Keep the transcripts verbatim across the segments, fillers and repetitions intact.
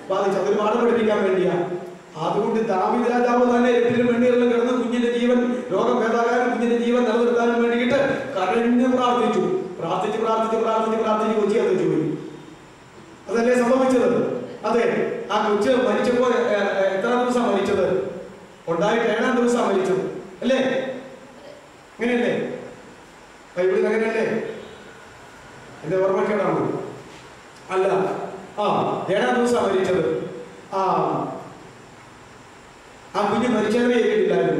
ബാധിച്ചു. അതൊരു പാഠം പഠിപ്പിക്കാൻ വേണ്ടിയാ. അതുകൊണ്ട് ദാവീദ് രാജാവ് തന്നെ എട്ടിലും വെണ്ണീറിലും കിടന്ന് കുഞ്ഞിന്റെ ജീവൻ രോഗം ഭേദാകാനും കുഞ്ഞിന്റെ ജീവൻ നിലനിർത്താനും വേണ്ടിയിട്ട് കരഞ്ഞ് പ്രാർത്ഥിച്ചു. പ്രാർത്ഥിച്ച് പ്രാർത്ഥിച്ച് പ്രാർത്ഥിച്ച് പ്രാർത്ഥിച്ച് കൊച്ചി അത് വെച്ചു പോയി. അതല്ലേ സംഭവിച്ചത്? അതെ, ആ കൊച്ച് മരിച്ചപ്പോൾ എത്ര ദിവസം മരിച്ചത്? ഉണ്ടായിട്ട് ഏഴാം ദിവസം മരിച്ചത് അല്ലേ? അങ്ങനെയല്ലേ? ബൈബിളിൽ അങ്ങനെയല്ലേ? എന്റെ ഓർമ്മക്കേടാണോ? അല്ല, ആ ഏഴാം ദിവസം മരിച്ചത്. ആ ആ കുഞ്ഞ് മരിച്ചതിനെ ഏറ്റിട്ടില്ലായിരുന്നു.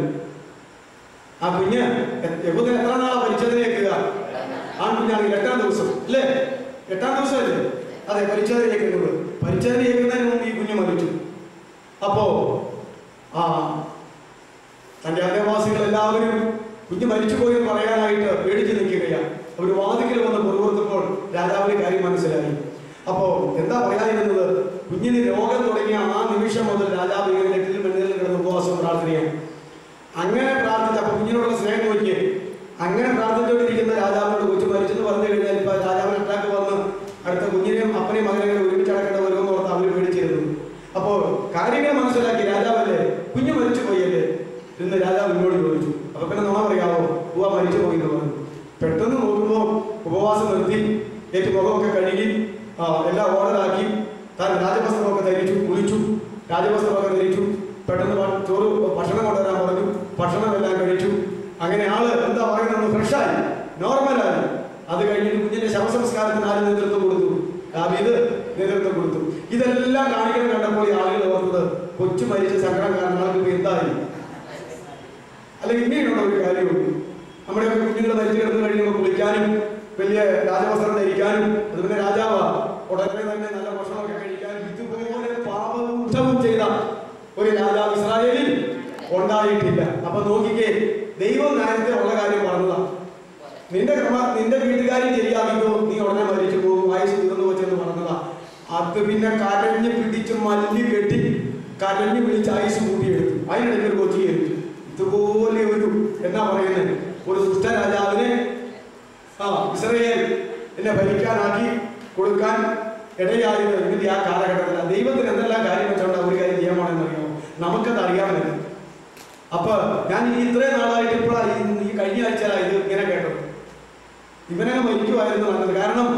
ആ കുഞ്ഞ് യഹൂദൻ എത്ര നാളാ മരിച്ചതിനെ ഏൽക്കുക? ആൺകുഞ്ഞാണെങ്കിൽ എട്ടാം ദിവസം അല്ലേ? എട്ടാം ദിവസം അല്ലേ? അതെ, പരിച്ഛേദന ഏൽക്കുന്നത്. പരിച്ഛേദന ഏൽക്കുന്നതിന് മുമ്പ് ഈ കുഞ്ഞ് മരിച്ചു. അപ്പോ ആ തന്റെ അന്തേവാസികൾ എല്ലാവരും കുഞ്ഞ് മരിച്ചുപോയി എന്ന് പറയാനായിട്ട് പേടിച്ച് നിൽക്കുകയാണ്. അവർ വാതിക്കൽ വന്ന് പുറകുറുത്തപ്പോൾ രാജാവിന് കാര്യം മനസ്സിലായി. അപ്പോ എന്താ പറയാതിരുന്നത്? കുഞ്ഞിന് രോഗം തുടങ്ങിയ ആ നിമിഷം മുതൽ രാജാവ് ഇങ്ങനെ നെറ്റിലും വെണ്ണീറിലും കിടന്ന് ഉപവാസം പ്രാർത്ഥനയാണ്. അങ്ങനെ പ്രാർത്ഥിച്ച അപ്പൊ കുഞ്ഞിനോടുള്ള സ്നേഹം നോക്കിയേ. അങ്ങനെ പ്രാർത്ഥിച്ചുകൊണ്ടിരിക്കുന്ന രാജാവിനോട് കൊച്ചു മരിച്ചെന്ന് പറഞ്ഞു കഴിഞ്ഞാൽ ഇപ്പൊ രാജാവിന് അറ്റാക്ക് വന്ന് അടുത്ത കുഞ്ഞിനെയും അപ്പനെയും മകനെയും ഒരുമിച്ച് അടക്കേണ്ട വരുമെന്ന് ഓർത്ത് അവർ പേടിച്ചിരുന്നു. അപ്പോ കാര്യങ്ങൾ മനസ്സിലാക്കി രാജാവല്ലേ കുഞ്ഞ് മരിച്ചു പോയല്ലേ എന്ന് രാജാവ് ഇങ്ങോട്ട് ചോദിച്ചു. അപ്പൊ പിന്നെ നുണ പറയാമോ? പൂവ മരിച്ചു പോയി എന്ന് പറഞ്ഞു. പെട്ടെന്ന് നോക്കുമ്പോൾ ഉപവാസം നിർത്തി ഏറ്റു മുഖമൊക്കെ കഴുകി എല്ലാം ഓർഡറാക്കി താൻ രാജവസ്ത്രമൊക്കെ ധരിച്ചു, കുളിച്ചു, രാജവസ്ത്രമൊക്കെ ധരിച്ചു. പെട്ടെന്ന് ചോറ് ഭക്ഷണം കൊണ്ടുവരാൻ പറഞ്ഞു. ഭക്ഷണം എല്ലാം കഴിച്ചു. അങ്ങനെ ആള് എന്താ പറയുന്നത് ഫ്രഷായി, നോർമലായി. അത് കഴിഞ്ഞിട്ട് കുഞ്ഞിന്റെ ശവസംസ്കാരത്തിന് ആര് നേതൃത്വം കൊടുത്തു? ദാവീദ് നേതൃത്വം കൊടുത്തു. ഇതെല്ലാം കാണിക്കണം കണ്ടപ്പോൾ ആളുകൾ ഓർത്തത് കൊച്ചു മരിച്ച സങ്കടം കാരണം ആൾക്ക് എന്തായി? അല്ലെങ്കിൽ ഇങ്ങനെയുള്ള ഒരു കാര്യമുണ്ട്. നമ്മുടെ കുഞ്ഞുങ്ങൾ മരിച്ചു കിടന്നു കഴിയുമ്പോൾ കുളിക്കാനും വലിയ രാജവസ്ത്രം ധരിക്കാനും അതുപോലെ രാജാവ് ഉടനെ തന്നെ നല്ല ഭക്ഷണമൊക്കെ കഴിക്കാനും ഇതുപോലെ പാപം ചെയ്ത ഒരു രാജാവ് ഇസ്രായേലിൽ ഉണ്ടായിട്ടില്ല. അപ്പൊ നോക്കിക്കേ, ദൈവം നേരത്തെ ഉള്ള കാര്യം പറഞ്ഞതാണ്. നിന്റെ ക്രമ നിന്റെ വീട്ടുകാരി ശരിയാക്കിക്കോ, നീ ഉടനെ മരിച്ചു പോകും, ആയുസ് തീർന്നു വെച്ചെന്ന് പറഞ്ഞതാ. അത് പിന്നെ കരഞ്ഞ് പിടിച്ച് മല്ലി കെട്ടി കരഞ്ഞ് പിടിച്ച് ആയുസ് കൂട്ടിയെടുത്തു. അതിനിടയ്ക്ക് ഒരു കൊച്ചി എടുത്തു. ഇതുപോലെ ഒരു എന്നാ പറയുന്നത് ഒരു ദുഷ്ട രാജാവിനെ ആ ഇസ്രായേൽ എന്നെ ഭരിക്കാനാക്കി കൊടുക്കാൻ ഇടയായത് ഇതിന്റെ ആ കാലഘട്ടത്തിൽ ദൈവത്തിന് എന്തെല്ലാം കാര്യം വെച്ചോണ്ടാ ഒരു കാര്യം ചെയ്യാൻ പാടെന്നറിയാമോ? നമുക്കത് അറിയാൻ പറ്റും. അപ്പൊ ഞാൻ ഈ ഇത്രയും നാളായിട്ട് ഇപ്പോഴാണ് ഈ കഴിഞ്ഞ ആഴ്ചയിലാണ് ഇത് ഇങ്ങനെ കേട്ടത്. ഇവനെ മരിക്കുമായിരുന്നു പറഞ്ഞത്. കാരണം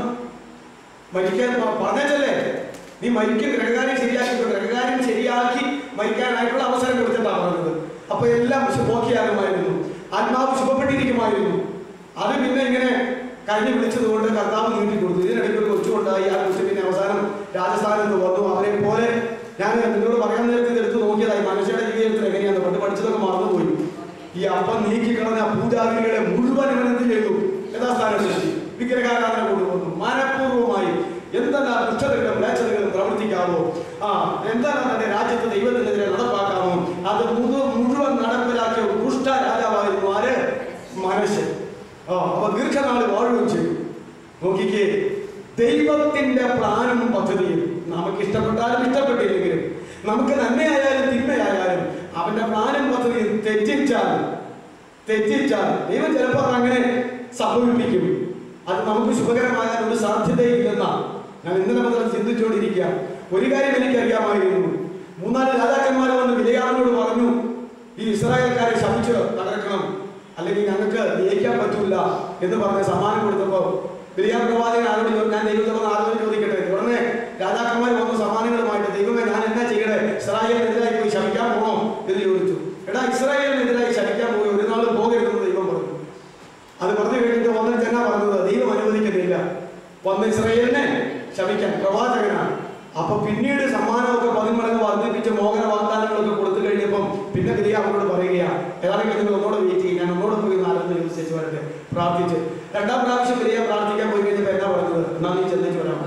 മരിക്കാൻ പറഞ്ഞല്ലേ, നീ മരിക്കും ഗ്രഹകാര്യം ശരിയാക്കി ഗ്രഹകാര്യം ശരിയാക്കി മരിക്കാനായിട്ടുള്ള അവസരം കൊടുത്തിട്ടാണ് പറഞ്ഞത്. അപ്പൊ എല്ലാം ശുഭോക്കിയാകുമായിരുന്നു, ആത്മാവ് ശുഭപ്പെട്ടിരിക്കുമായിരുന്നു. അത് പിന്നെ ഇങ്ങനെ കഴിഞ്ഞ് വിളിച്ചത് കൊണ്ട് കർത്താവ് നീട്ടി കൊടുത്തു. ഇതിനിടയ്ക്ക് ഒരു കൊച്ചുണ്ടായി. ആ കൊച്ചു പിന്നെ അവസാനം രാജസ്ഥാനിൽ വന്നു. അവരെ പോലെ ഞാൻ നിങ്ങളോട് പറയാൻ നേരത്തെ എടുത്ത് നോക്കിയതായി മനുഷ്യരുടെ ജീവിതത്തിൽ എങ്ങനെയാണ് പണ്ട് പഠിച്ചതൊക്കെ മറന്നുപോയി. ഈ അപ്പം നീക്കിക്കളഞ്ഞ പൂജാരികളെ മുഴുവൻ എന്ത് ചെയ്തു? യഥാസ്ഥാനത്തെത്തി വിഗ്രഹാരാധന കൊണ്ടുവന്നു. മനഃപൂർവ്വമായി എന്തെല്ലാ ദുഷ്ടതകളും മ്ലേച്ഛതകളും പ്രവർത്തിക്കാമോ, ആ എന്താണ് തന്റെ രാജ്യത്ത് ദൈവത്തിനെതിരെ നടപ്പാക്കാമോ, അത് മുഴുവൻ നടപ്പിലാക്കിയ ദുഷ്ട രാജാവായിരുന്നു ആര്? മനുഷ്യൻ. ആ അപ്പൊ ദീർഘനാൾ വാഴുകയും ചെയ്തു. നോക്കിക്കേ, ദൈവത്തിന്റെ പ്ലാനും പദ്ധതിയും നമുക്ക് ഇഷ്ടപ്പെട്ടാലും ഇഷ്ടപ്പെട്ടില്ലെങ്കിലും നമുക്ക് നന്മയായാലും തിന്മയായാലും അവന്റെ പ്ലാനും പദ്ധതിയും തെറ്റിച്ചാൽ തെറ്റിച്ചാൽ ദൈവം ചിലപ്പോൾ അങ്ങനെ സംഭവിപ്പിക്കും. അത് നമുക്ക് ശുഭകരമാകാൻ ഒരു സാധ്യതയില്ലെന്നാണ് ഞാൻ ഇന്നലെ മുതൽ ചിന്തിച്ചുകൊണ്ടിരിക്കുക. ഒരു കാര്യം എനിക്കറിയാമായിരുന്നു. മൂന്നാല് രാജാക്കന്മാർ വന്ന് വിലയാളിനോട് പറഞ്ഞു, ഈ ഇസ്രായേൽക്കാരെ ശപിച്ച് തകർക്കണം, അല്ലെങ്കിൽ ഞങ്ങൾക്ക് ജയിക്കാൻ പറ്റൂല എന്ന് പറഞ്ഞ് സമ്മാനം കൊടുത്തപ്പോ ബിലിയാം പ്രവാചകൻ ആരോട് ഞാൻ ദൈവത്തോട് ആരോട് ചോദിക്കട്ടെ? ഉടനെ രാജാക്കന്മാർ വന്നു സമ്മാനങ്ങളുമായിട്ട്, ദൈവമേ ഞാൻ എന്നാ ചെയ്യണേ, ഇസ്രായേലിനെതിരായി പോയി ശപിക്കാൻ പോകണോ എന്ന് ചോദിച്ചു. എടാ, ഇസ്രായേലിനെതിരായി ശപിക്കാൻ പോയി ഒരു നാളും പോകരുതെന്ന് ദൈവം പറഞ്ഞു. അത് പറഞ്ഞു കഴിഞ്ഞിട്ട് വന്ന ജന പറഞ്ഞത് ദൈവം അനുവദിക്കുന്നില്ല, വന്ന ഇസ്രായേലിനെ ശപിക്കാൻ പ്രവാചകനാണ്. അപ്പൊ പിന്നീട് സമ്മാനമൊക്കെ പതിന്മടങ്ങ് വർദ്ധിപ്പിച്ച് മോഹന വാഗ്ദാനങ്ങളൊക്കെ കൊടുത്തു കഴിഞ്ഞപ്പം പിന്നെ ബിലിയാം അവരോട് പറയുകയാ, ഏതാണെങ്കിൽ നിങ്ങൾ ഒന്നോട് വെയിറ്റ് ചെയ്യും, ഞാൻ ഒന്നോട് പോയി നാലെന്ന് വിശ്വസിച്ച് വരട്ടെ പ്രാർത്ഥിച്ച്. രണ്ടാം പ്രാവശ്യം ബിലിയാം പ്രാർത്ഥിക്കാൻ പോയി കഴിഞ്ഞപ്പോ എന്നാ പറഞ്ഞത്? എന്നാ നീ ചെന്നിട്ട് വരാൻ,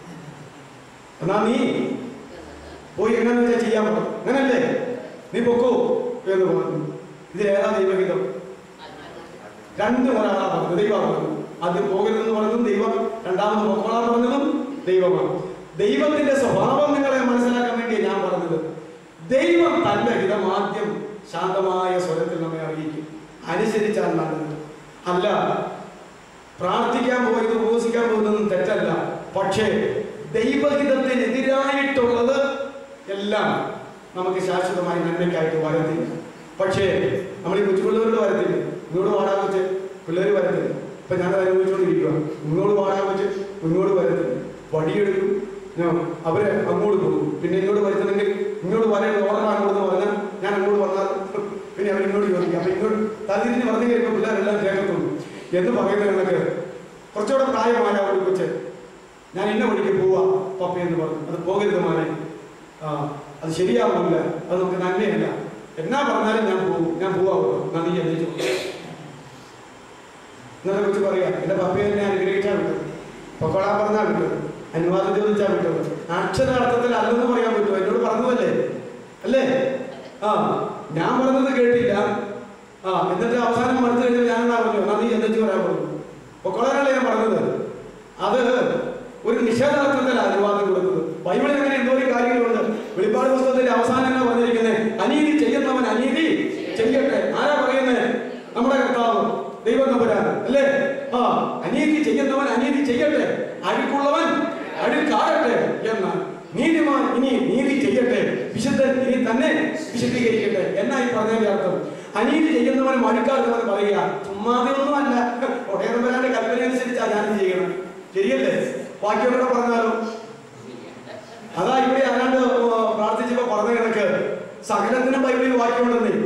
എന്നാ നീ പോയി എന്നു വെച്ചാൽ ചെയ്യാൻ പറ്റും, അങ്ങനല്ലേ, നീ പൊക്കോ എന്ന് പറഞ്ഞു. ഇതിലേതാ ദൈവഹിതം? രണ്ട് ഒരാളാ പറഞ്ഞത്, ദൈവമാണ് പറഞ്ഞത്. ആദ്യം പോകരുതെന്ന് പറഞ്ഞതും ദൈവം, രണ്ടാമത് പൊക്കോളാൻ പറഞ്ഞതും ദൈവമാണ്. ദൈവത്തിന്റെ സ്വഭാവം നിങ്ങളെ മനസ്സിലാക്കാൻ വേണ്ടി ഞാൻ പറഞ്ഞത്. ദൈവം തന്റെ ഹിതം ആദ്യം ശാന്തമായ സ്വരത്തിൽ നമ്മെ അറിയിക്കും, അനുസരിച്ചാൽ നല്ലത്. അല്ല, പ്രാർത്ഥിക്കാൻ പോയത് ഉപവസിക്കാൻ പോകുന്നതും തെറ്റല്ല. പക്ഷേ ദൈവഹിതത്തിനെതിരായിട്ടുള്ളത് എല്ലാം നമുക്ക് ശാശ്വതമായി നന്മയ്ക്കായിട്ട് വരത്തില്ല. പക്ഷേ നമ്മൾ ഈ കൊച്ചുപിള്ളേരോട് വരത്തില്ല. ഇങ്ങോട്ട് വാടാൻ വെച്ച് പിള്ളേർ വരത്തില്ല. ഇപ്പം ഞാൻ അനുഭവിച്ചുകൊണ്ടിരിക്കുക. ഇങ്ങോട്ട് വാടാൻ വെച്ച് ഇങ്ങോട്ട് വരത്തില്ല. വടിയെടുക്കും, അവരെ അങ്ങോട്ട് പോകും. പിന്നെ ഇങ്ങോട്ട് വരുത്തണമെങ്കിൽ ഇങ്ങോട്ട് വരേണ്ട ഓർഡർ അങ്ങോട്ട് പറഞ്ഞാൽ ഞാൻ അങ്ങോട്ട് വന്നാൽ പിന്നെ അവർ ഇങ്ങോട്ട് ചോദിക്കും. അപ്പം ഇങ്ങോട്ട് തലതിരിഞ്ഞ് പറഞ്ഞു കഴിയുമ്പോൾ പിള്ളേരെല്ലാം കേൾക്കത്തുള്ളൂ എന്ന് പറയുന്ന കണക്ക് കുറച്ചുകൂടെ പ്രായമായ ഒരു കൊച്ച് ഞാൻ ഇന്ന വഴിക്ക് പോവാ പപ്പ എന്ന് പറഞ്ഞു. അത് പോകരുത് മാനെ, ആ അത് ശരിയാവില്ല, അത് നമുക്ക് നന്മയല്ല. എന്നാ പറഞ്ഞാലും ഞാൻ പോകും, ഞാൻ പോവാ നന്ദി എന്ന് ചോദിച്ചു. ഇന്നത്തെ കുറിച്ച് പറയാം, എൻ്റെ പപ്പയെ എന്നെ അനുഗ്രഹിച്ചാൽ വിട്ടത്, പൊക്കോളാൻ പറഞ്ഞാൽ വിട്ടത്, അനുവാദം ചോദിച്ചാൽ വിട്ടത്. അക്ഷരാർത്ഥത്തിൽ അല്ലെന്ന് പറയാൻ പറ്റുമോ? എന്നോട് പറഞ്ഞതല്ലേ അല്ലേ? ആ ഞാൻ പറഞ്ഞത് കേട്ടില്ല. ആ എന്നിട്ട് അവസാനം മടുത്തു കഴിഞ്ഞാൽ ഞാൻ എന്നാ പറഞ്ഞു നന്ദി എന്നു പറയാൻ പറഞ്ഞു. പൊക്കോളാനല്ലേ ഞാൻ പറഞ്ഞത്. അത് ഒരു നിഷേധാർത്ഥത്തിൽ അനുവാദം കൊടുത്തത്. ബൈബിളിൽ അങ്ങനെ എന്തോ ഒരു കാര്യങ്ങളുണ്ട്. വെളിപ്പാട് പുസ്തകത്തിന്റെ അവസാനം എന്നാ പറഞ്ഞിരിക്കുന്നത്? അനീതി ചെയ്യുന്നവൻ അനീതി ചെയ്യട്ടെ. ആരാ പറയുന്നത്? നമ്മുടെ കർത്താവ് ദൈവം നമ്പുരാൻ അല്ലേ? ആ അനീതി ചെയ്യുന്നവൻ അനീതി ചെയ്യട്ടെ, അഴുക്കുള്ളവൻ അഴുക്കാകട്ടെ എന്ന്. നീതിമാൻ ഇനി നീതി ചെയ്യട്ടെ, വിശുദ്ധൻ ഇനി തന്നെ വിശുദ്ധീകരിക്കട്ടെ എന്നായി പറഞ്ഞതിന്റെ അർത്ഥം. അനീതി ചെയ്യുന്നവൻ അഴുക്കാകുന്നവൻ പറയുക ചുമ്മാതെയൊന്നും അല്ല. ഒടയനമ്പരാന്റെ കൽപ്പന അനുസരിച്ചാ ഞാൻ ചെയ്യണം. ശരിയല്ലേ? വാക്യോടെ പറഞ്ഞാലോ? അതാ ഇവിടെ ആരാണ്ട് പ്രാർത്ഥിച്ചപ്പോ പറഞ്ഞ കണക്ക് സകലത്തിനും ബൈബിളിൽ വാക്യമുണ്ടെന്നേ.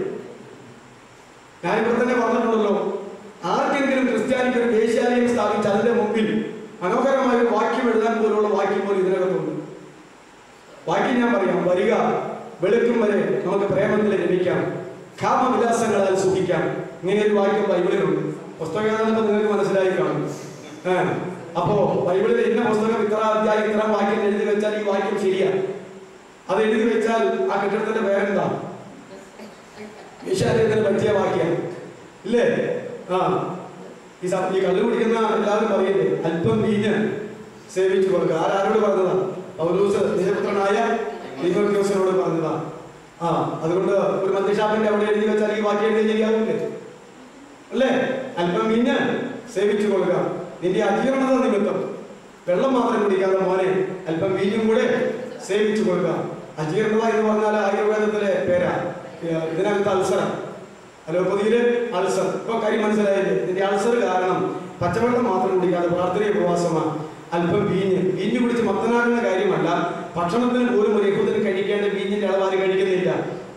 ഞാനിവിടെ തന്നെ പറഞ്ഞിട്ടുണ്ടല്ലോ, ആർക്കെങ്കിലും ക്രിസ്ത്യാനിക്ക് ഒരു വേശ്യാലയം സ്ഥാപിച്ച് അതിന്റെ മുമ്പിൽ മനോഹരമായ ഒരു വാക്യം എഴുതാൻ പോലുള്ള വാക്യം പോലും ഇതിനകത്തുണ്ട്. വാക്യം ഞാൻ പറയാം. വരിക വെളുക്കും വരെ നമുക്ക് പ്രേമത്തിൽ രമിക്കാം, കാമവിലാസങ്ങളാൽ സുഖിക്കാം. ഇങ്ങനെ ഒരു വാക്യം ബൈബിളിലുണ്ട്. പുസ്തകം നിങ്ങൾക്ക് മനസ്സിലായി കാണും. ഏഹ് അപ്പോ ബൈബിളിലെ ഇന്ന പുസ്തകം ഇത്ര അധ്യായം ഇത്ര വാക്യം എഴുതി വെച്ചാൽ ഈ വാക്യം ശരിയാ. അത് എഴുതി വെച്ചാൽ ആ കെട്ടിടത്തിന്റെ പേരെന്താ? വിശാലത്തിന് പറ്റിയ വാക്യം ഇല്ലേ? ആ ഈ ഈ കള്ളു കുടിക്കുന്ന എല്ലാവരും പറയില്ലേ, അല്പം വീഞ്ഞ് സേവിച്ചു കൊടുക്കുക. ആരാരോട് പറഞ്ഞതാ? പൗലോസ് നിജപുത്രനായ തീമോഥെയോസിനോട് പറഞ്ഞതാ. ആ അതുകൊണ്ട് ഒരു മദ്യഷാപ്പിന്റെ അവിടെ എഴുതി വെച്ചാൽ ഈ വാക്യം എഴുതി ശരിയാവില്ലേ അല്ലേ? അല്പം വീഞ്ഞ് സേവിച്ചു കൊടുക്കുക. നിന്റെ അജീർണത നിമിത്തം വെള്ളം മാത്രം കുടിക്കാതെ മോനെ അല്പം വീഞ്ഞും കൂടെ സേവിച്ചു കൊടുക്കുക. അജീർണത എന്ന് പറഞ്ഞാൽ ആയുർവേദത്തിലെ പേരാ. ഇതിനകത്ത് അൾസർ, അലോപ്പതിയില് അൾസർ. ഇപ്പൊ കാര്യം മനസ്സിലായില്ലേ? ഇതിന്റെ അൾസർ കാരണം പച്ചവെള്ളം മാത്രം കുടിക്കാതെ പ്രാർത്ഥനീയ ഉപവാസമാണ്. അല്പം വീഞ്ഞ് വീഞ്ഞ് കുടിച്ച് മത്തനാകുന്ന കാര്യമല്ല. ഭക്ഷണത്തിന് പോലും ഒരു യഹൂദന് കഴിക്കേണ്ട വീഞ്ഞിന്റെ അളവാര് കഴിക്കുന്നില്ല.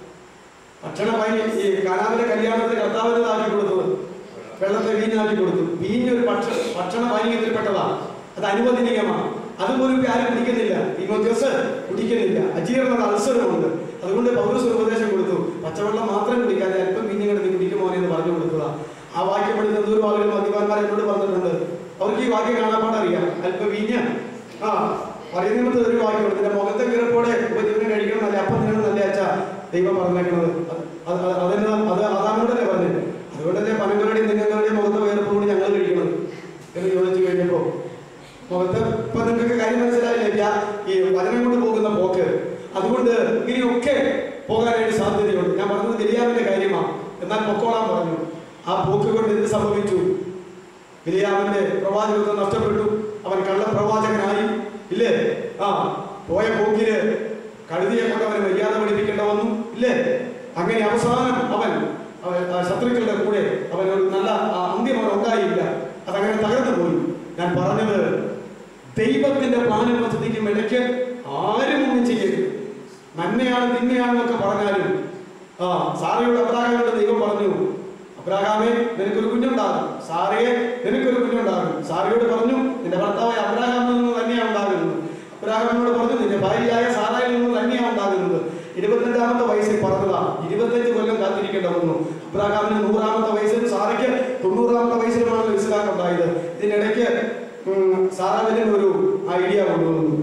ഭക്ഷണ വാങ്ങി ഈ കാനാവിലെ കല്യാണത്തിന് കർത്താവിന് ആക്കി കൊടുത്തത് വെള്ളത്തെ വീഞ്ഞാക്കി കൊടുത്തു. വീഞ്ഞ് ഒരു ഭക്ഷ ഭക്ഷണ പാനീയത്തിൽപ്പെട്ടതാണ്. അത് അനുവദനീയമാണ്. അതുപോലും ആരും കുടിക്കുന്നില്ല. തീമോഥെയോസ് കുടിക്കുന്നില്ല. അജീർണത അൾസറുമുണ്ട്. അതുകൊണ്ട് പൗലോസ് ഒരു ഉപദേശം കൊടുത്തു, പച്ചവെള്ളം മാത്രം കുടിക്കാതെ അല്പം വീഞ്ഞ് കിടന്ന് കുടിക്കുമോ എന്ന് പറഞ്ഞു കൊടുക്കുക. ആ വാക്യം പഠിച്ച എന്തോരം ആളുകൾ മദ്യപാന്മാർ എന്നോട് പറഞ്ഞിട്ടുണ്ട്. അവർക്ക് ഈ വാക്യം കാണാപ്പാടറിയാം. അല്പം വീഞ്ഞ് ആ പറയുന്നത് ഒരു വാക്യമുണ്ട്. ഇതിന്റെ മുഖത്തെ വീറപ്പോടെ ഉപജീവനം കഴിക്കണം നല്ല അപ്പം നിങ്ങൾ നല്ല അച്ഛാ ദൈവം പറഞ്ഞേക്കുന്നത്. അതെന്നാ അത് അതാണോടല്ലേ പറഞ്ഞത്. അതുകൊണ്ടല്ലേ പനങ്ങളുടെയും തെങ്ങങ്ങളുടെയും മുഖത്തെ വേർപ്പ് കൂടി ഞങ്ങൾ കഴിക്കുന്നത് എന്ന് ചോദിച്ചു കഴിഞ്ഞപ്പോ മുഖത്ത് ഇപ്പൊ നിങ്ങൾക്ക് കാര്യം മനസ്സിലായില്ലേ? ഈ വചനം കൊണ്ട് പോകുന്ന പോക്ക്. അതുകൊണ്ട് ഇങ്ങനെയൊക്കെ പോകാനായിട്ട് സാധ്യതയുണ്ട്. ഞാൻ പറഞ്ഞത് ബിലിയാമിന്റെ കാര്യമാണ്. എന്നാൽ പൊക്കോളാൻ പറഞ്ഞു. ആ പോക്ക് കൊണ്ട് എന്ത് സംഭവിച്ചു? ബിലിയാമിന്റെ പ്രവാചകത്വം നഷ്ടപ്പെട്ടു. അവൻ കള്ളപ്രവാചകനായി ഇല്ലേ? ആ പോയ പോക്കില് കഴുതിയെ കൊണ്ട് അവന് മര്യാദ പഠിപ്പിക്കേണ്ട വന്നു ഇല്ലേ? അങ്ങനെ അവസാനം അവൻ ശത്രുക്കളുടെ കൂടെ അവനൊരു നല്ല അന്ത്യം അവൻ ഉണ്ടായില്ല. അതങ്ങനെ തകർന്നു പോയി. ഞാൻ പറഞ്ഞത് ദൈവത്തിന്റെ പ്ലാനും പദ്ധതിക്കും ഇടയ്ക്ക് ആരും ഒന്നും ചെയ്യരുത്. നന്മയാണ് തിന്മയാണെന്നൊക്കെ പറഞ്ഞാലും ആ സാറയോട് അബ്രാഹാമിനോട് ദൈവം പറഞ്ഞു, അബ്രാഹാമേ നിനക്കൊരു കുഞ്ഞുണ്ടാകും, സാറയെ നിനക്കൊരു കുഞ്ഞുണ്ടാകും. സാറയോട് പറഞ്ഞു നിന്റെ ഭർത്താവായ അബ്രാഹാമിൽ നിന്ന് തന്നെയാണ് ഉണ്ടാകുന്നത്. അബ്രാഹാമിനോട് പറഞ്ഞു നിന്റെ ഭാര്യയായ സാറയിൽ നിന്ന് തന്നെയാണ് ഉണ്ടാകുന്നത്. ഇരുപത്തഞ്ചാമത്തെ വയസ്സിൽ പറഞ്ഞതാ. ഇരുപത്തഞ്ച് കൊല്ലം കാത്തിരിക്കേണ്ട വന്നു. അബ്രാഹാമിന് നൂറാമത്തെ വയസ്സിൽ, സാറയ്ക്ക് തൊണ്ണൂറാമത്തെ വയസ്സിലുമാണ് ഇസ്ലാം ഉണ്ടായത്. ഇതിനിടയ്ക്ക് സാറാവിന് ഒരു ഐഡിയ കൊണ്ടുവന്നു,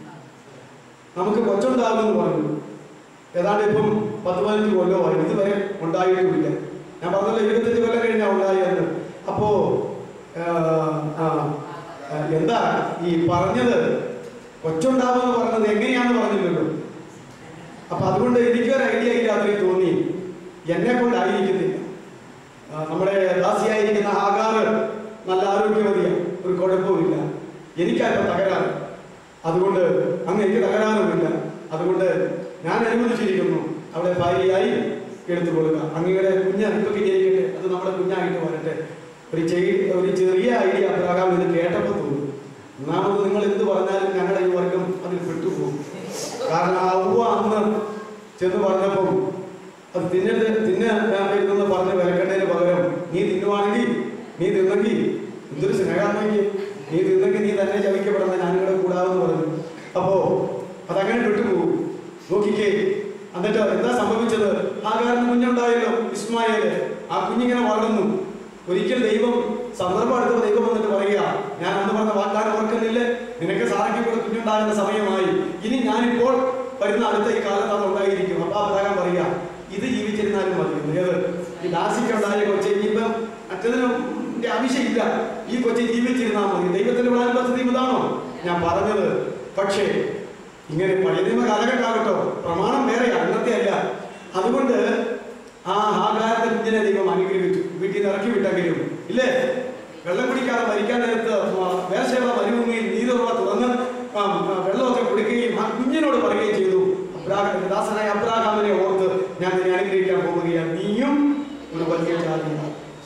നമുക്ക് കൊച്ചുണ്ടാകുമെന്ന് പറഞ്ഞു. ഏതാണ്ട് ഇപ്പം പത്ത് പതിനഞ്ച് കൊല്ലമായി, ഇതുവരെ ഉണ്ടായിട്ടുമില്ല. ഞാൻ പറഞ്ഞല്ലോ ഇരുപത്തഞ്ച് കൊല്ലം കഴിഞ്ഞാൽ ഉണ്ടായെന്ന്. അപ്പോ എന്താ ഈ പറഞ്ഞത്? കൊച്ചുണ്ടാകുമെന്ന് പറഞ്ഞത് എങ്ങനെയാണെന്ന് പറഞ്ഞില്ലല്ലോ. അപ്പൊ അതുകൊണ്ട് എനിക്കൊരു ഐഡിയ ഇല്ലാതെ തോന്നി. എന്നെ കൊണ്ടായിരിക്കത്തില്ല. നമ്മുടെ ദാസിയായിരിക്കുന്ന ആകാറ് നല്ല ആരോഗ്യവതിയാണ്, ഒരു കുഴപ്പമില്ല. എനിക്കല്പം തകരാറ്. അതുകൊണ്ട് അങ്ങ് എനിക്ക് തകരാറുമില്ല. അതുകൊണ്ട് ഞാൻ അനുവദിച്ചിരിക്കുന്നു അവിടെ ഭാര്യയായി എടുത്തു കൊടുക്കുക. അങ്ങയുടെ കുഞ്ഞ് ഇപ്പൊ വിജയിക്കട്ടെ, അത് നമ്മുടെ കുഞ്ഞായിട്ട് വരട്ടെ. ഒരു ചെറിയ ഒരു ചെറിയ ഐഡിയ അബ്രഹാം ഇത് കേട്ടപ്പോൾ തോന്നും. ഒന്നാമത് നിങ്ങൾ എന്ത് പറഞ്ഞാലും ഞങ്ങളുടെ ഈ വർഗം അതിൽ പെട്ടുപോകും. കാരണം ആ ഉവ്വ അന്ന് ചെന്ന് പറഞ്ഞപ്പം അത് തിന്നരുത് തിന്നു പറഞ്ഞ് വിലക്കേണ്ടതിന് പകരം നീ തിന്നുവാണെങ്കിൽ നീ തിന്നെങ്കിൽ എന്തൊരു സ്നേഹാത്മയ്ക്ക് നീ തിന്നെങ്കിൽ നീ തന്നെ ശവിക്കപ്പെടുന്ന ഞാനിവിടെ കൂടാതെന്ന് പറഞ്ഞു. അപ്പോ അതങ്ങനെ പെട്ടുപോകും. നോക്കിക്കേ, എന്നിട്ട് എന്താ സംഭവിച്ചത്? ഹാഗാറിന് കുഞ്ഞുണ്ടായല്ലോ, ഇസ്മായേല്. ആ കുഞ്ഞിങ്ങനെ വളർന്നു. ഒരിക്കൽ ദൈവം സന്ദർഭം എടുത്തപ്പോൾ ദൈവം വന്നിട്ട് പറയുക, ഞാൻ അന്ന് പറഞ്ഞ വാഗ്ദാനം ഓർക്കുന്നില്ലേ, നിനക്ക് സാറയ്ക്ക് കൂടെ കുഞ്ഞുണ്ടാകുന്ന സമയമായി, ഇനി ഞാനിപ്പോൾ വരുന്ന അടുത്ത ഈ കാലത്ത് അത് ഉണ്ടായിരിക്കും. അപ്പൊ അബ്രഹാം പറയുക, ഇത് ജീവിച്ചിരുന്നാലും മതി. ഏത് ഈ ദാസിക്കുണ്ടായ കൊച്ചെ ഇനിയിപ്പം മറ്റതിനും ആവശ്യമില്ല, ഈ കൊച്ചെ ജീവിച്ചിരുന്നാൽ മതി. ദൈവത്തിന്റെ പ്ലാൻ പദ്ധതി ഇതാണോ ഞാൻ പറഞ്ഞത്? പക്ഷേ ഇങ്ങനെ പഴയ നിയമ കാലഘട്ടമാകട്ടോ, പ്രമാണം വേറെ, അന്നത്തെ അല്ല. അതുകൊണ്ട് ആ ഹാഗാറിന്റെ കുഞ്ഞിനെ ദൈവം അനുഗ്രഹിച്ചു. വീട്ടിൽ നിന്ന് ഇറക്കി വിട്ടെങ്കിലും ഇല്ലേ, വെള്ളം കുടിക്കാതെ മരിക്കാൻ നേരത്ത് വേർശേവ മരുഭൂമിയിൽ നീതുറവ തുറന്ന് വെള്ളമൊക്കെ കുടിക്കുകയും ആ കുഞ്ഞിനോട് പറയുകയും ചെയ്തു, ദാസനായ അബ്രഹാമിനെ ഓർത്ത് ഞാൻ നിന്നെ അനുഗ്രഹിക്കാൻ പോവുകയാണ്, നീയും ഒരു വലിയ ജാതിയാണ്.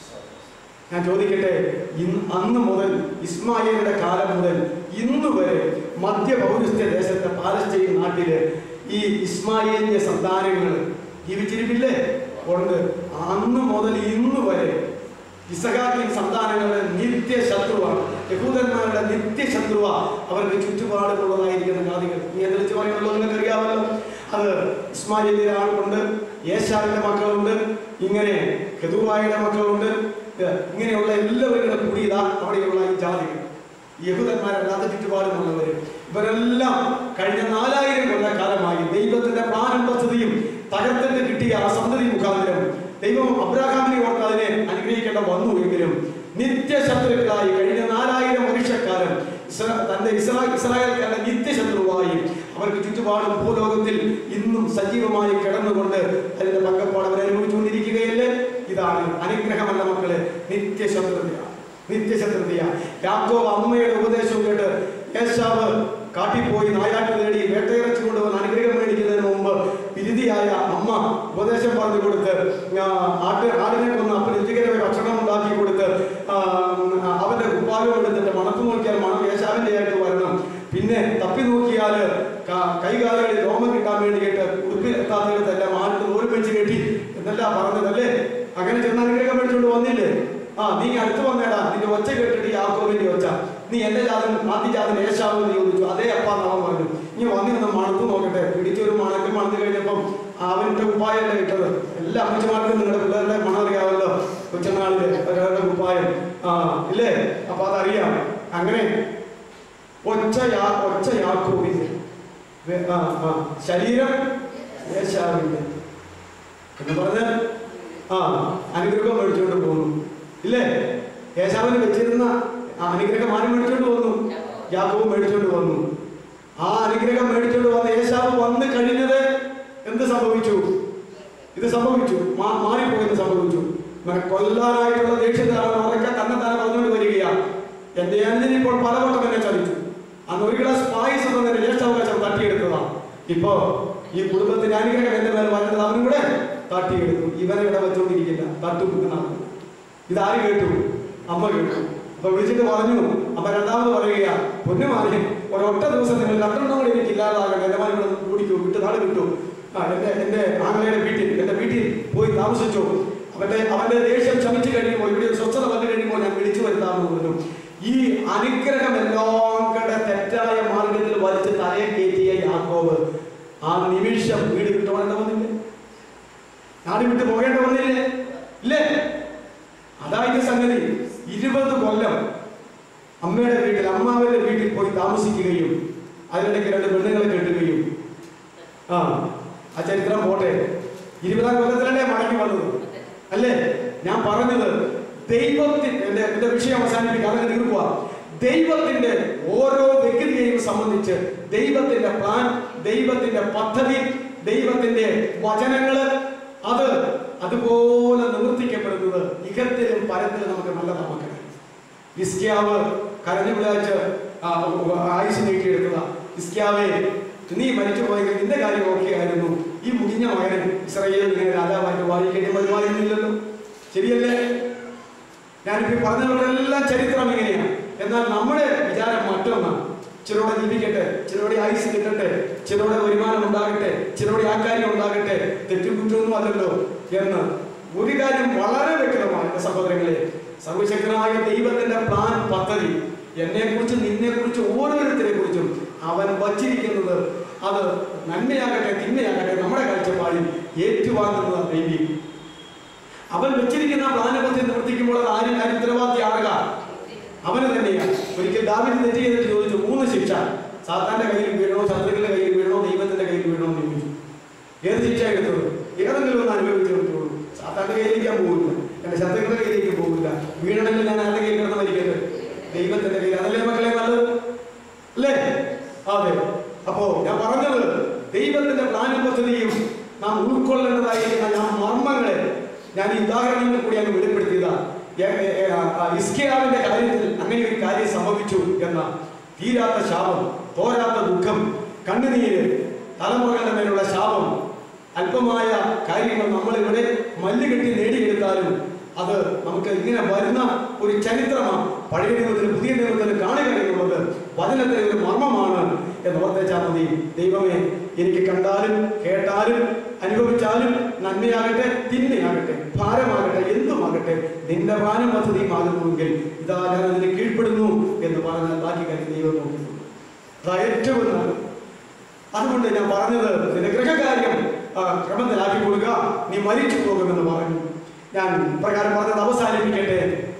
ഞാൻ ചോദിക്കട്ടെ, ഇന്ന് അന്ന് മുതൽ ഇസ്മായിലിന്റെ കാലം മുതൽ ഇന്ന് വരെ മധ്യ പൗരസ്ത്യ ദേശത്തെ പാലസ്തീൻ നാട്ടില് ഈ ഇസ്മായിലിന്റെ സന്താനങ്ങൾ ജീവിച്ചിരിപ്പില്ലേ? ഉണ്ട്. അന്ന് മുതൽ ഇന്ന് വരെ ഇസഹാക്കിൻ സന്താനങ്ങളുടെ നിത്യശത്രുവാണ്, യഹൂദന്മാരുടെ നിത്യശത്രുവാ അവർക്ക് ചുറ്റുപാടുള്ളതായിരിക്കുന്ന ജാതികൾ. നീ എന്ന് വെച്ച് പറയുന്നുള്ളൂ, നിങ്ങൾക്ക് അറിയാമല്ലോ. അത് ഇസ്മായിലിന്റെ ആളുണ്ട്, യേശാവിന്റെ മക്കളുണ്ട്, ഇങ്ങനെ കെതുവായുടെ മക്കളുണ്ട്, ഇങ്ങനെയുള്ള എല്ലാവരും കൂടിയതാ അവിടെയുള്ള ഈ ജാതികൾ, യഹൂദന്മാരല്ലാത്ത ചുറ്റുപാടുമുള്ളവർ. ഇവരെല്ലാം കഴിഞ്ഞ നാലായിരം കൊല്ലക്കാലമായി ദൈവത്തിന്റെ പ്ലാനും പദ്ധതിയും തകർത്തിട്ട് കിട്ടിയ ആ സന്തതി മുഖാന്തരം ദൈവം അബ്രഹാമിനെ ഓർത്ത് അതിനെ അനുഗ്രഹിക്കേണ്ട വന്നു എങ്കിലും നിത്യശത്രുക്കളായി കഴിഞ്ഞ നാലായിരം വർഷക്കാലം തന്റെ ഇസ്രാ ഇസ്രായേൽക്കാരുടെ നിത്യശത്രുവായി അവർക്ക് ചുറ്റുപാടും ഭൂലോകത്തിൽ ഇന്നും സജീവമായി കിടന്നുകൊണ്ട് അതിന്റെ പങ്കപ്പാട് അവർ അനുഭവിച്ചുകൊണ്ടിരിക്കുകയല്ലേ? ഇതാണ് അനുഗ്രഹമല്ല മക്കളെ, നിത്യശത്രുതയാണ്. നിത്യശത്രുതയ. യാക്കോബ് അമ്മയുടെ ഉപദേശവും കേട്ട് ഏശാവ് കാട്ടിപ്പോയി നായാട്ട് നേടി വേട്ടയിറച്ചി കൊണ്ടുവന്ന് അനുഗ്രഹം മേടിക്കുന്നതിന് മുമ്പ് വിരുതിയായ അമ്മ ഉപദേശം പറഞ്ഞു കൊടുത്ത് ആട്ട് ആടിനെ കൊന്ന് അപ്പൻ രുചികരമായ ഭക്ഷണം ഉണ്ടാക്കി കൊടുത്ത് അവന്റെ കുപ്പായം എടുത്തിട്ട് മണത്ത് നോക്കിയാൽ മണം യേശാവിന്റെ ആയിട്ട് വരണം, പിന്നെ തപ്പി നോക്കിയാൽ കൈകാലുകളിൽ രോമം കിട്ടാൻ വേണ്ടിയിട്ട് ഉടുപ്പിലെത്താത്തതെല്ലാം ആട്ട് നൂല് വെച്ച് കെട്ടി എന്നെല്ലാം പറഞ്ഞതല്ലേ? അങ്ങനെ ചെന്ന് അനുഗ്രഹം മേടിച്ചുകൊണ്ട് വന്നില്ലേ? ആ നീ അടുത്ത് വന്നേടാ, നിന്റെ ഒച്ച കേട്ടിട്ട് യാക്കോബിന്റെ ഒച്ച, നീ എന്റെ ജാതൻ ആദ്യ ജാതൻ ഏശാവ് എന്ന് ചോദിച്ചു. അതേ അപ്പാ നാമം പറഞ്ഞു. നീ വന്നിരുന്ന് മണത്ത് നോക്കട്ടെ. പിടിച്ചൊരു മണക്ക് മണത്ത് കഴിഞ്ഞപ്പം അവന്റെ കുപ്പായല്ലേ ഇട്ടത്. എല്ലാ അമ്മച്ചമാർക്കും നിങ്ങളുടെ പിള്ളേരുടെ മണം അറിയാമല്ലോ, കൊച്ചുനാളില് അവരവരുടെ കുപ്പായം ആ ഇല്ലേ? അപ്പൊ അതറിയാം. അങ്ങനെ ഒച്ച യാ ഒച്ച യാക്കോബിന്റെ, ശരീരം ഏശാവിന്റെ എന്ന് പറഞ്ഞ് ആ അനുഗ്രഹം മേടിച്ചുകൊണ്ട് പോകുന്നു ഇല്ലേ? ഏശാവിന് വെച്ചിരുന്ന ആ അനുഗ്രഹം ആരും മേടിച്ചോണ്ട് വന്നു? യാക്കോബ് മേടിച്ചോണ്ട് വന്നു. ആ അനുഗ്രഹം മേടിച്ചോണ്ട് വന്ന ഏശാവ് വന്ന് കഴിഞ്ഞത് എന്ത് സംഭവിച്ചു? ഇത് സംഭവിച്ചു, മാറിപ്പോയെന്ന് സംഭവിച്ചു. കൊല്ലാനായിട്ടുള്ള ദേഷ്യത്തിലാണ് അവരൊക്കെ തന്നെ തന്നെ പറഞ്ഞുകൊണ്ട് വരികയാണ്. എന്റെ അഞ്ചിന് ഇപ്പോൾ പലവട്ടം എന്നെ ചതിച്ചു. അന്ന് ഒരു ഗ്ലാസ് പായസം തന്നെ ജ്യേഷ്ഠാവകാശം തട്ടിയെടുത്തതാണ്. ഇപ്പോ ഈ കുടുംബത്തിന്റെ അനുഗ്രഹം എന്റെ മേൽ വരുന്നത് അവനും കൂടെ തട്ടിയെടുത്തു. ഇവനെ ഇവിടെ വെച്ചോണ്ടിരിക്കില്ല, തട്ടുകുത്തുന്നതാണ്. ഇതാര് കേട്ടു? അമ്മ കേട്ടു. അപ്പൊ വിളിച്ചിട്ട് പറഞ്ഞു, അമ്മ രണ്ടാമത് പറയുക, പൊന്നുമാനെ ഒരൊറ്റ ദിവസം നിങ്ങൾ രണ്ടെണ്ണം കൂടി എനിക്ക് ഇല്ലാതാകട്ടെ, എന്റെ മാൻ ഇവിടെ കൂടിക്കൂ, വിട്ട് നാട് വിട്ടു. ആ എന്റെ എന്റെ ആംഗ്ലയുടെ വീട്ടിൽ എന്റെ വീട്ടിൽ പോയി താമസിച്ചു. അവന്റെ അവന്റെ ദേഷ്യം ശമിച്ചു കഴിയുമ്പോൾ, ഇവിടെ ഒരു സ്വച്ഛത വന്നു കഴിയുമ്പോൾ ഞാൻ വിളിച്ചു വരുത്താമെന്ന് പറഞ്ഞു. ഈ അനുഗ്രഹം എല്ലാം കൂടെ തെറ്റായ മാർഗത്തിൽ വലിച്ച് തലയെ കയറ്റിയ യാക്കോബ് ആ നിമിഷം വീട് വിട്ടു പോകേണ്ട വന്നില്ലേ? നാട് വിട്ട് പോകേണ്ട വന്നില്ലേ? ഇല്ലേ? അതായത് സംഗതി. ഇരുപത് കൊല്ലം അമ്മയുടെ വീട്ടിൽ അമ്മാവന്റെ വീട്ടിൽ പോയി താമസിക്കുകയും അതിനിടയ്ക്ക് രണ്ട് പെണ്ണുങ്ങളെ കെട്ടുകയും ആ ആ ചരിത്രം പോട്ടെ. ഇരുപതാം കൊല്ലത്തിലല്ലേ മടങ്ങി വന്നത് അല്ലേ? ഞാൻ പറഞ്ഞത് ദൈവത്തിന്റെ എന്റെ എന്റെ വിഷയം അവസാനിപ്പിക്കുക, അങ്ങനെ തീർക്കുക. ദൈവത്തിന്റെ ഓരോ വ്യക്തിയെയും സംബന്ധിച്ച് ദൈവത്തിന്റെ പ്ലാൻ, ദൈവത്തിന്റെ പദ്ധതി, ദൈവത്തിന്റെ വചനങ്ങള് അത് അതുപോലെ നിവർത്തിക്കപ്പെടുന്നത് ഇഹത്തിലും പരത്തിലും നമുക്ക് നല്ലതാക്കണം. ഹിസ്കിയാവ് കരഞ്ഞു വിളിച്ച് ആയുസ് നീട്ടിയെടുക്കുക. ഹിസ്കിയാവേ, നീ മരിച്ചു പോയെങ്കിൽ നിന്റെ കാര്യം ഓക്കെ ആയിരുന്നു. ഈ മുടിഞ്ഞ മകൻ ഇസ്രായേൽ ഇങ്ങനെ രാജാവായിട്ട് വാഴിക്കേണ്ടി വരുമായിരുന്നില്ലല്ലോ. ശരിയല്ലേ? ഞാനിപ്പോൾ പറഞ്ഞവരെല്ലാം ചരിത്രം ഇങ്ങനെയാണ്. എന്നാൽ നമ്മുടെ വിചാരം മറ്റൊന്നാണ്. ചിലരോടെ ജീവിക്കട്ടെ, ചിലരോടെ ആയുസ് കിട്ടട്ടെ, ചിലരോടെ വരുമാനം ഉണ്ടാകട്ടെ, ചിലരോടെ ആ കാര്യം ഉണ്ടാകട്ടെ, തെറ്റും കുറ്റമൊന്നും അല്ലല്ലോ എന്ന്. ഒരു കാര്യം വളരെ വ്യക്തമാണ് എന്റെ സഹോദരങ്ങളെ, സർവശക്തനായ ദൈവത്തിന്റെ പ്ലാൻ, പദ്ധതി, എന്നെ കുറിച്ചും നിന്നെ കുറിച്ചും ഓരോരുത്തരെ കുറിച്ചും അവൻ വച്ചിരിക്കുന്നത് അത് നന്മയാകട്ടെ തിന്മയാകട്ടെ നമ്മുടെ കാഴ്ചപ്പാടിൽ ഏറ്റുവാങ്ങുന്നത് ദൈവം. അവൻ വെച്ചിരിക്കുന്ന പ്ലാനെ പറ്റി നിവർത്തിക്കുമ്പോൾ അത് ആരും ആരും ഉത്തരവാദിയാകുക അവന് തന്നെയാണ്. ഒരിക്കൽ ദാവീദ് തെറ്റ് ചെയ്തിട്ട് ചോദിച്ചു, മൂന്ന് ശിക്ഷ, സാത്താന്റെ കയ്യിൽ വീഴണോ, ശത്രുക്കളുടെ കയ്യിൽ വീഴണോ, ദൈവത്തിന്റെ കയ്യിൽ വീഴണോ എന്ന് ചോദിച്ചു. ഏത് ശിക്ഷ എടുത്തത്? ഏതെങ്കിലും ഒന്ന് അനുഭവിച്ചു കൊടുത്തോളൂ. സാത്താന്റെ കയ്യിലേക്കാൻ പോകില്ല, എന്റെ ശത്രുക്കളുടെ കയ്യിലേക്ക് പോകില്ല. വീഴണമെങ്കിൽ ഞാൻ ആരുടെ കയ്യിൽ കിടന്ന് മരിക്കരുത്? ദൈവത്തിന്റെ കയ്യിൽ. അതല്ലേ മക്കളെ നല്ലത്? അല്ലേ? അതെ. അപ്പോ ഞാൻ പറഞ്ഞത് ദൈവത്തിന്റെ പ്ലാനും പദ്ധതിയും നാം ഉൾക്കൊള്ളേണ്ടതായിരിക്കുന്ന ഞാൻ മർമ്മങ്ങളെ ഞാൻ ഈ ഉദാഹരണങ്ങൾ കൂടി ഞാൻ വെളിപ്പെടുത്തിയതാ. ഹിസ്കിയാവിന്റെ കാര്യത്തിൽ അങ്ങനെ ഒരു കാര്യം സംഭവിച്ചു എന്ന തീരാത്ത ശാപം, തോരാത്ത ദുഃഖം, കണ്ണുനീര്, തലമുറകളുടെ മേലുള്ള ശാപം, അല്പമായ കാര്യങ്ങൾ നമ്മളിവിടെ മല്ലുകെട്ടി നേടിയെടുത്താലും അത് നമുക്ക് ഇങ്ങനെ വരുന്ന ഒരു ചരിത്രമാണ്. പഴയ നിയമത്തിൽ പുതിയ നിയമത്തിൽ കാണുക എന്നുള്ളത് വചനത്തിലെ ഒരു മർമ്മമാണ് എന്ന് ഓർത്തേച്ചാൽ മതി. ദൈവമേ, എനിക്ക് കണ്ടാലും കേട്ടാലും അനുഭവിച്ചാലും നന്മയാകട്ടെ തിന്മയാകട്ടെ ഭാരമാകട്ടെ എന്തുമാകട്ടെ നിന്റെ പ്ലാനും പദ്ധതിയും ആകുന്നുവെങ്കിൽ ഇതാ ഞാൻ അതിന് കീഴ്പ്പെടുന്നു എന്ന് പറഞ്ഞാൽ ബാക്കി കാര്യം ദൈവം നോക്കിയിട്ടുണ്ട്. അതാ ഏറ്റവും നല്ലത്. അതുകൊണ്ട് ഞാൻ പറഞ്ഞത് നിന്റെ ഗൃഹകാര്യം ക്രമത്തിലാക്കി കൊടുക്കുക, നീ മരിച്ചു പോകുമെന്ന് പറഞ്ഞു. ഞാൻ പ്രകാരം പറഞ്ഞത് അവസാനിപ്പിക്കട്ടെ.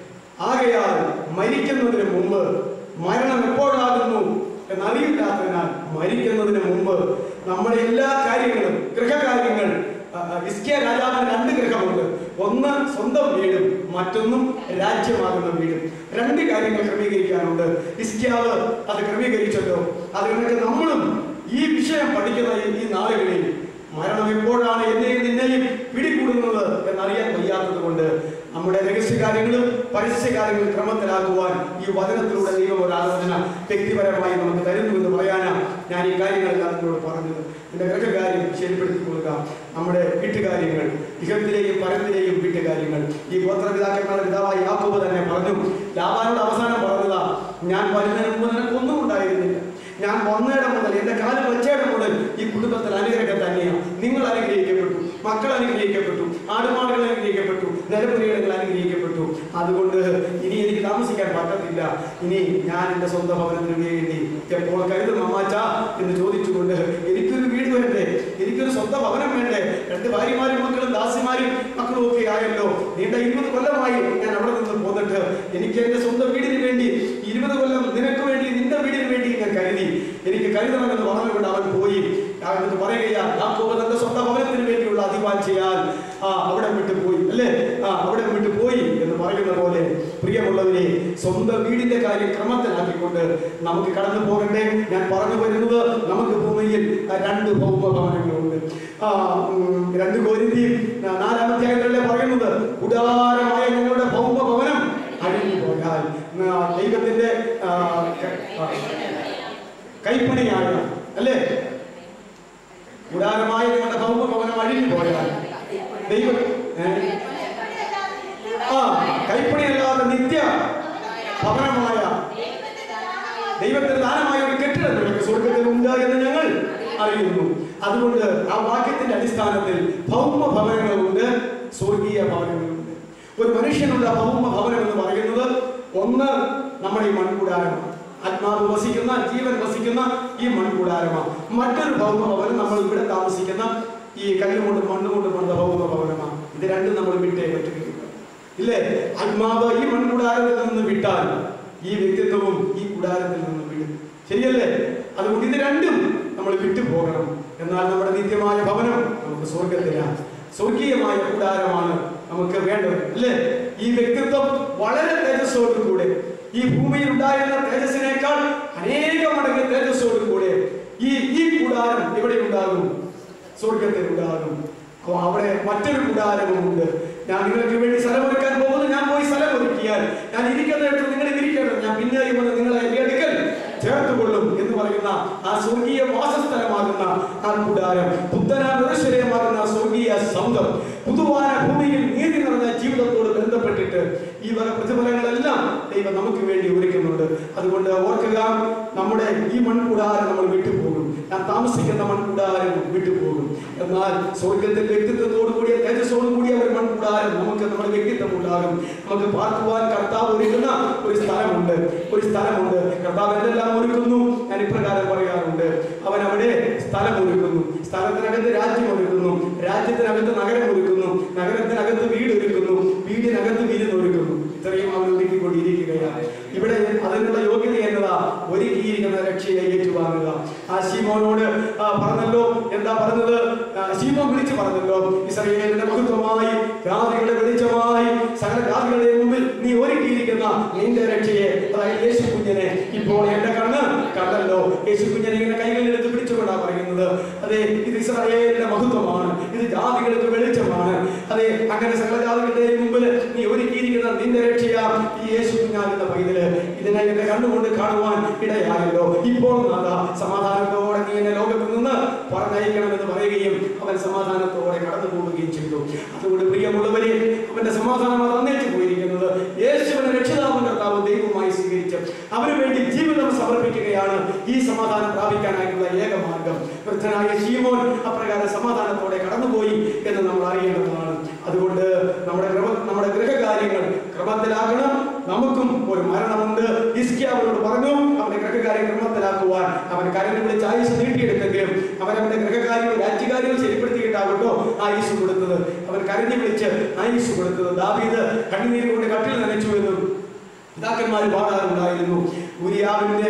ആകയാൽ മരിക്കുന്നതിന് മുമ്പ്, മരണം എപ്പോഴാകുന്നു എന്നറിയില്ലാത്തതിനാൽ മരിക്കുന്നതിന് മുമ്പ് നമ്മുടെ എല്ലാ കാര്യങ്ങളും, ഗൃഹകാര്യങ്ങൾ, ഹിസ്കിയ രാജാവിന് രണ്ട് ഗൃഹമുണ്ട്. ഒന്ന് സ്വന്തം വീടും മറ്റൊന്നും രാജ്യമാകുന്ന വീടും. രണ്ട് കാര്യങ്ങൾ ക്രമീകരിക്കാനുണ്ട്. ഹിസ്കിയാവ് അത് ക്രമീകരിച്ചല്ലോ. അതുകൊണ്ട് നമ്മളും ഈ വിഷയം പഠിക്കുന്ന ഈ നാളുകളിൽ മരണം എപ്പോഴാണ് എന്നെയും നിന്നെയും പിടികൂടുന്നത് എന്നറിയാൻ വയ്യാത്തത് കൊണ്ട് നമ്മുടെ രഹസ്യകാര്യങ്ങളും പരസ്യകാര്യങ്ങളും ക്രമത്തിലാക്കുവാൻ ഈ വചനത്തിലൂടെ ദൈവം ഒരു ആലോചന വ്യക്തിപരമായി നമുക്ക് തരുന്നു എന്ന് പറയാനാണ് ഞാൻ ഈ കാര്യങ്ങളെല്ലാം നിങ്ങളോട് പറഞ്ഞത്. എൻ്റെ ഗൃഹകാര്യം ശരിപ്പെടുത്തി കൊടുക്കുക, നമ്മുടെ വീട്ടുകാര്യങ്ങൾ, ഇഹത്തിലെയും പരത്തിലെയും വീട്ടുകാര്യങ്ങൾ. ഈ ഗോത്രപിതാക്കന്മാരുടെ പിതാവായി യാക്കോബ് തന്നെ പറഞ്ഞു, ലാബാനോട് അവസാനം പറഞ്ഞതാ, ഞാൻ വരുന്നതിന് മുമ്പ് നിനക്കൊന്നും ഉണ്ടായിരുന്നില്ല, ഞാൻ വന്നയിടം മുതൽ എന്റെ കാലം വെച്ചയിടം മുതൽ ഈ കുടുംബത്തിൽ അനുഗ്രഹം തന്നെയാണ്. നിങ്ങൾ അനുഗ്രഹിക്കപ്പെട്ടു, മക്കൾ അനുഗ്രഹിക്കപ്പെട്ടു, ആടുമാടുകൾ അനുഗ്രഹിക്കപ്പെട്ടു, നിലപുരികൾ അനുഗ്രഹിക്കപ്പെട്ടു. അതുകൊണ്ട് ഇനി എനിക്ക് താമസിക്കാൻ പറ്റത്തില്ല. ഇനി ഞാൻ എൻ്റെ സ്വന്തം ഭവനത്തിന് വേണ്ടി എപ്പോൾ കരുതും അമ്മാച്ച എന്ന് ചോദിച്ചുകൊണ്ട് എനിക്കൊരു വീട് വേണ്ടേ, എനിക്കൊരു സ്വന്തം ഭവനം വേണ്ടേ, രണ്ട് ഭാര്യമാരും മക്കളും ദാസിമാരും മക്കളും ഒക്കെ ആയല്ലോ. നീണ്ട ഇരുപത് കൊല്ലമായി ഞാൻ അവിടെ നിന്ന് പോന്നിട്ട് എനിക്ക് എൻ്റെ സ്വന്തം വീടിന് വേണ്ടി ഇരുപത് കൊല്ലം നിനക്ക് വേണ്ടി നിന്റെ വീടിന് വേണ്ടി ഞാൻ കരുതി, എനിക്ക് കരുതണമെന്ന് പറഞ്ഞുകൊണ്ട് അവൻ പോയി. എന്ന് പറയുകയാ, യാക്കോബ് തന്റെ സ്വന്തം ഭവനത്തിന് വേണ്ടിയുള്ള അതിവാഞ്ചയാൽ ആ അവിടെ വിട്ടു പോയി, അല്ലേ? ആ അവിടെ വിട്ടു പോയി എന്ന് പറയുന്ന പോലെ പ്രിയമുള്ളവരെ, സ്വന്തം വീടിന്റെ കാര്യം ക്രമത്തിലാക്കിക്കൊണ്ട് നമുക്ക് കടന്നു പോകണ്ടേ. ഞാൻ പറഞ്ഞു വരുന്നത്, നമുക്ക് ഭൂമിയിൽ രണ്ട് ഭൗമ ഭവനങ്ങളുണ്ട്. ആ രണ്ട് കോരിന്ത്യയും നാലാമധ്യായത്തിലല്ലേ പറയുന്നത്, ഉദാരമായ നിങ്ങളുടെ ഭൗമ ഭവനം അഴിഞ്ഞു പോയാൽ ദൈവത്തിന്റെ കൈപ്പണിയായ, അല്ലേ, ഉദാരമായ നിങ്ങളുടെ ഭൗമ ഭവനം അഴിഞ്ഞു പോയാൽ ദൈവം ആ കൈപ്പണിയല്ലാതെ നിത്യ ഭവനമായ ദൈവത്തിന് ദാനമായ ഒരു കെട്ടിടം നിങ്ങൾക്ക് സ്വർഗത്തിൽ ഉണ്ട് എന്ന് ഞങ്ങൾ അറിയുന്നു. അതുകൊണ്ട് ആ വാക്യത്തിന്റെ അടിസ്ഥാനത്തിൽ ഭൗമ ഭവനങ്ങളുണ്ട്, സ്വർഗീയ ഭവനങ്ങളുണ്ട്. ഒരു മനുഷ്യനുള്ള ഭൗമ ഭവനം എന്ന് പറയുന്നത് ഒന്ന് നമ്മുടെ ഈ മൺകൂടാരമാണ്, ആത്മാവ് വസിക്കുന്ന, ജീവൻ വസിക്കുന്ന ഈ മൺകൂടാരമാണ്. മറ്റൊരു ഭൗമ ഭവനം നമ്മൾ ഇവിടെ താമസിക്കുന്ന ഈ കല്ലുകൊണ്ട് മണ്ണുകൊണ്ട് പണിത ഭൗമ ഭവനമാണ്. ഇത് രണ്ടും നമ്മൾ വിട്ടേ പറ്റുകയില്ല, ഇല്ലേ? ആത്മാവ് ഈ മൺകൂടാരത്തിൽ നിന്ന് വിട്ടാൽ ഈ വ്യക്തിത്വവും ഈ കൂടാരത്തിൽ നിന്ന് വിടും, ശരിയല്ലേ? അതുകൊണ്ട് ഇത് രണ്ടും നമ്മൾ വിട്ടുപോകണം. എന്നാൽ നമ്മുടെ നിത്യമായ ഭവനം നമുക്ക് സ്വർഗത്തിലാണ്, സ്വർഗീയമായ കൂടാരമാണ് നമുക്ക് വേണ്ടത്, അല്ലേ? ഈ വ്യക്തിത്വം വളരെ തേജസ്സോടുകൂടെ, ഈ ഭൂമിയിൽ ഉണ്ടായിരുന്ന തേജസ്സിനേക്കാൾ അനേക മടങ്ങ് തേജസ്സോടുകൂടെ ഈ ഈ കൂടാരം എവിടെ ഉണ്ടാകും? സ്വർഗത്തിൽ ഉണ്ടാകും. അപ്പൊ അവിടെ മറ്റൊരു കൂടാരമുണ്ട്. ഞാൻ നിങ്ങൾക്ക് വേണ്ടി സ്ഥലമൊരുക്കാൻ പോകുന്നു, ഞാൻ പോയി സ്ഥലമൊരുക്കിയാൽ ഞാൻ ഇരിക്കുന്നിടത്ത് നിങ്ങൾ ഇരിക്കണം, ഞാൻ പിന്നെ നിങ്ങളെ അടുക്കൽ ചേർത്തുകൊള്ളും എന്ന് പറയുന്ന ആ സ്വർഗീയ വാസസ്ഥലമാകുന്ന ആ കൂടാരം, പുത്തനാശ്വര്യമാകുന്ന സ്വർഗീയ സൗധം, പുതുവാന ഭൂമിയിൽ നീതി നിറഞ്ഞ ജീവിതത്തോട് ബന്ധപ്പെട്ടിട്ട് ഈ വക പ്രതിഫലങ്ങളെല്ലാം ദൈവം നമുക്ക് വേണ്ടി ഒരുക്കുന്നുണ്ട്. അതുകൊണ്ട് ഓർക്കുക, നമ്മുടെ ഈ മൺകൂടാരം നമ്മൾ വിട്ടുപോകും, ഞാൻ താമസിക്കുന്ന മൺകൂടാരം വിട്ടുപോകും. എന്നാൽ സ്വർഗത്തിൽ വ്യക്തിത്വത്തോടു കൂടിയ തേജസ്സോടു കൂടിയ ഒരു മൺകൂടാരം നമുക്ക് നമ്മുടെ വ്യക്തിത്വം ഉണ്ടാകും. നമുക്ക് പാർക്കുവാൻ കർത്താവ് ഒരുക്കുന്ന ഒരു സ്ഥലമുണ്ട്, ഒരു സ്ഥലമുണ്ട്. കർത്താവ് എന്തെല്ലാം ഒരുക്കുന്നു ഞാൻ ഇപ്രകാരം പറയാറുണ്ട്. അവൻ അവിടെ സ്ഥലം ഒരുക്കുന്നു, സ്ഥലത്തിനകത്ത് രാജ്യം ഒരുക്കുന്നു, രാജ്യത്തിനകത്ത് നഗരം ഒരുക്കുന്നു, നഗരത്തിനകത്ത് വീട് ഒരുക്കുന്നു, വീടിനകത്ത് വിരുന്നൊരുക്കുന്നു. ഇത്രയും അവൻ ഒരുക്കിക്കൊണ്ടിരിക്കുകയാണ്. ഇവിടെ അതിനുള്ള യോഗ്യത എന്നതാ ഒരുക്കിയിരിക്കുന്ന രക്ഷയെ ഏറ്റുവാങ്ങുക. ആ ശീമോനോട് പറഞ്ഞല്ലോ, എന്താ പറഞ്ഞത്? ശീമോൻ വിളിച്ചു പറഞ്ഞല്ലോ, ഇസ്രായേലിന്റെ മഹത്വമായി, ജാതികളുടെ വെളിച്ചമായി, സകല ജാതികളുടെ മുമ്പിൽ നീ ഒരുക്കിയിരിക്കുന്ന നിന്റെ രക്ഷയെ, അതായത് യേശു കുഞ്ഞിനെ ഇപ്പോൾ എന്റെ കണ്ണ് കണ്ടല്ലോ. യേശു കുഞ്ഞിനെ ഇങ്ങനെ കൈകളിലെടുത്ത് പിടിച്ചുകൊണ്ടാണ് പറയുന്നത്. അതെ, ഇത് ഇസ്രായേലിന്റെ മഹത്വമാണ്, ഇത് ജാതികൾക്ക് വെളിച്ചമാണ്. അതെ, അങ്ങനെ സകല ജാതികളുടെ മുമ്പിൽ നീ ഒരുക്കിയിരിക്കുന്ന നിന്റെ രക്ഷയാ ഈ യേശു കുഞ്ഞാകുന്ന പൈതല്. ഇതിനെ എന്റെ കണ്ണുകൊണ്ട് കാണുവാൻ ഇടയായല്ലോ. ഇപ്പോൾ നാഥ സമാധാനത്തോടെ നീ എന്നെ ലോകത്തിൽ നിന്ന് പറഞ്ഞയക്കണമെന്ന് പറയുകയും അവൻ സമാധാനത്തോടെ കടന്നു പോവുകയും ചെയ്തു. അതുകൊണ്ട് പ്രിയമുള്ളവരെ, അവന്റെ സമാധാനം തന്നേച്ചു പോയിരിക്കുന്നത് യേശുവിനെ രക്ഷിതാവും കർത്താവും ദൈവവുമായി സ്വീകരിച്ച് അവന് വേണ്ടി ജീവിതം സമർപ്പിക്കുകയാണ് ഈ സമാധാനം പ്രാപിക്കാനായിട്ടുള്ള ഏക മാർഗം. വൃദ്ധനായ ശീമോൻ അപ്രകാരം സമാധാനത്തോടെ കടന്നുപോയി എന്ന് നമ്മൾ അറിയേണ്ടതാണ്. അതുകൊണ്ട് നമ്മുടെ നമ്മുടെ ഗൃഹകാര്യങ്ങൾ ക്രമത്തിലാകണം. നമുക്കും ഒരു മരണമുണ്ട്. ഹിസ്കിയാവിനോട് പറഞ്ഞു അവന്റെ ഗൃഹകാര്യം ക്രമത്തിലാക്കുവാൻ. അവൻ കരഞ്ഞു വിളിച്ച് ആയുസ് നീട്ടിയെടുത്തെങ്കിലും അവൻ അവന്റെ ഗൃഹകാര്യവും രാജ്യകാര്യവും ശരിപ്പെടുത്തിയിട്ടാകട്ടോ ആയുസ് കൊടുത്തത്. അവൻ കരഞ്ഞു വിളിച്ച് ആയുസ് കൊടുത്തത്. ദാവീദ് കണ്ണുനീര് കൊണ്ട് കട്ടിൽ നനച്ചു എന്നും പിതാക്കന്മാർ പാടാറുണ്ടായിരുന്നു. ഊരിയാവിന്റെ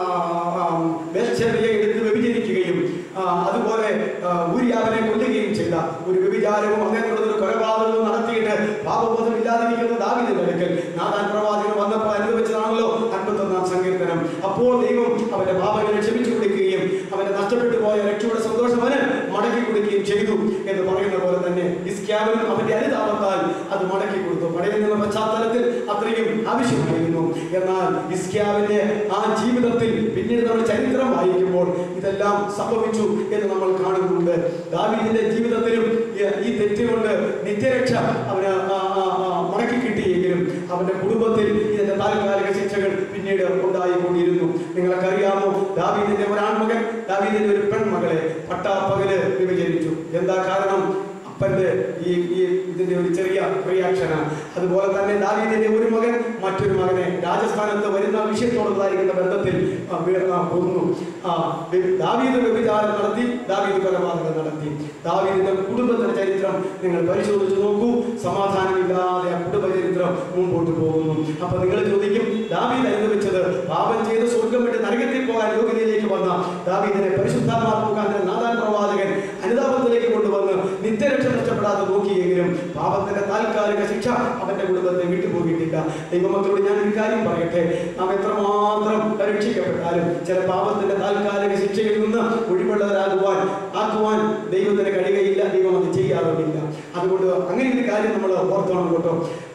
ബത്ശേബയെ എടുത്ത് വ്യഭിചരിക്കുകയും അതുപോലെ ഊരിയാവിനെ കൊല്ലുകയും ചെയ്ത ഒരു വ്യഭിചാരവും അങ്ങനെയുള്ളൊരു കൊലപാതകവും നടത്തിയിട്ട് പാപബോധം ഇല്ലാതിരിക്കുന്ന ദാവീദിന്റെ അടുക്കൽ നാഥാൻ പ്രവാചകൻ വന്നപ്പോൾ അനുഭവിച്ചതാണല്ലോ അൻപത്തൊന്നാം സങ്കീർത്തനം. അപ്പോൾ ദൈവം അവന്റെ പാപങ്ങളെ ക്ഷമിച്ചു കൊടുക്കുകയും അവന്റെ നഷ്ടപ്പെട്ടു പോയ രക്ഷയുടെ സന്തോഷം അവന് മടക്കി കൊടുക്കുകയും ചെയ്തു എന്ന് പറയുന്ന പോലെ തന്നെ ഹിസ്കിയാവിനും അവന്റെ അനുതാപത്താൽ അത് മടക്കി കൊടുത്തു. പഴയ നിന്ന പശ്ചാത്തലത്തിൽ അത്രയും ആവശ്യമായിരുന്നു. എന്നാൽ ഹിസ്കിയാവിന്റെ ആ ജീവിതത്തിൽ പിന്നീട് നമ്മൾ ചരിത്രം വായിക്കുമ്പോൾ ഇതെല്ലാം സംഭവിച്ചു എന്ന് നമ്മൾ കാണുന്നുണ്ട്. ദാവീദിന്റെ ജീവിതത്തിലും ഈ തെറ്റുകൊണ്ട് നിത്യരക്ഷ അവന് മടക്കി കിട്ടിയെങ്കിലും അവന്റെ കുടുംബത്തിൽ ഇതിന്റെ താൽക്കാലിക ശിക്ഷകൾ പിന്നീട് ഉണ്ടായിക്കൊണ്ടിരുന്നു. നിങ്ങൾക്ക് അറിയാമോ, ദാവീദിന്റെ ഒരാൺമകൻ ദാവീദിന്റെ ഒരു പെൺമകളെ പട്ടാപ്പകല് വ്യഭിചരിച്ചു. എന്താ കാരണം? അപ്പന്റെ ഈ ഈ ഇതിന്റെ ഒരു ചെറിയ റിയാക്ഷനാണ്. അതുപോലെ തന്നെ ദാവീദിന്റെ ഒരു മകൻ മറ്റൊരു മകനെ രാജസ്ഥാനത്ത് വരുന്ന വിഷയത്തോടുള്ളതായിരിക്കുന്ന ബന്ധത്തിൽ കൊന്നു. ദാവീദ് വ്യഭിചാരം നടത്തി, ദാവീദ് കൊലപാതകം നടത്തി. ദാവീദിന്റെ കുടുംബത്തിന്റെ ചരിത്രം നിങ്ങൾ പരിശോധിച്ച് നോക്കൂ. സമാധാനമില്ലാതെ ആ കുടുംബ ചരിത്രം മുമ്പോട്ട് പോകുന്നു. അപ്പൊ നിങ്ങൾ ചോദിക്കും, ദാവീദ് അനുഭവിച്ചത് പാപം ചെയ്ത് സ്വർഗം വിട്ട് നരകത്തിൽ പോകാൻ യോഗ്യതയിലേക്ക് വന്ന ദാവീദിനെ പരിശുദ്ധാത്മാവ് മുഖാന്തരം നാഥാൻ പ്രവാചകൻ അനുതാപത്തിലേക്ക് കൊണ്ടുവന്ന് നിത്യരക്ഷ നഷ്ടപ്പെടാതെ നോക്കിയെങ്കിലും പാപത്തിന്റെ താൽക്കാലിക ശിക്ഷ അവന്റെ കുടുംബത്തെ വിട്ടുപോകിയിട്ടില്ല. ദൈവമക്കളോട് ഞാൻ ഒരു കാര്യം പറയട്ടെ, നാം എത്രമാത്രം പരീക്ഷിക്കപ്പെട്ടാലും ചില പാപത്തിന്റെ താൽക്കാലിക ശിക്ഷയിൽ നിന്ന് ഒഴിവുള്ളവരാകുവാൻ ആക്കുവാൻ ദൈവത്തിന് കഴിയുകയില്ല. ദൈവം അത് ചെയ്യാറുമില്ല. അതുകൊണ്ട് അങ്ങനെ ഒരു കാര്യം നമ്മൾ ഓർത്തോണം കേട്ടോ.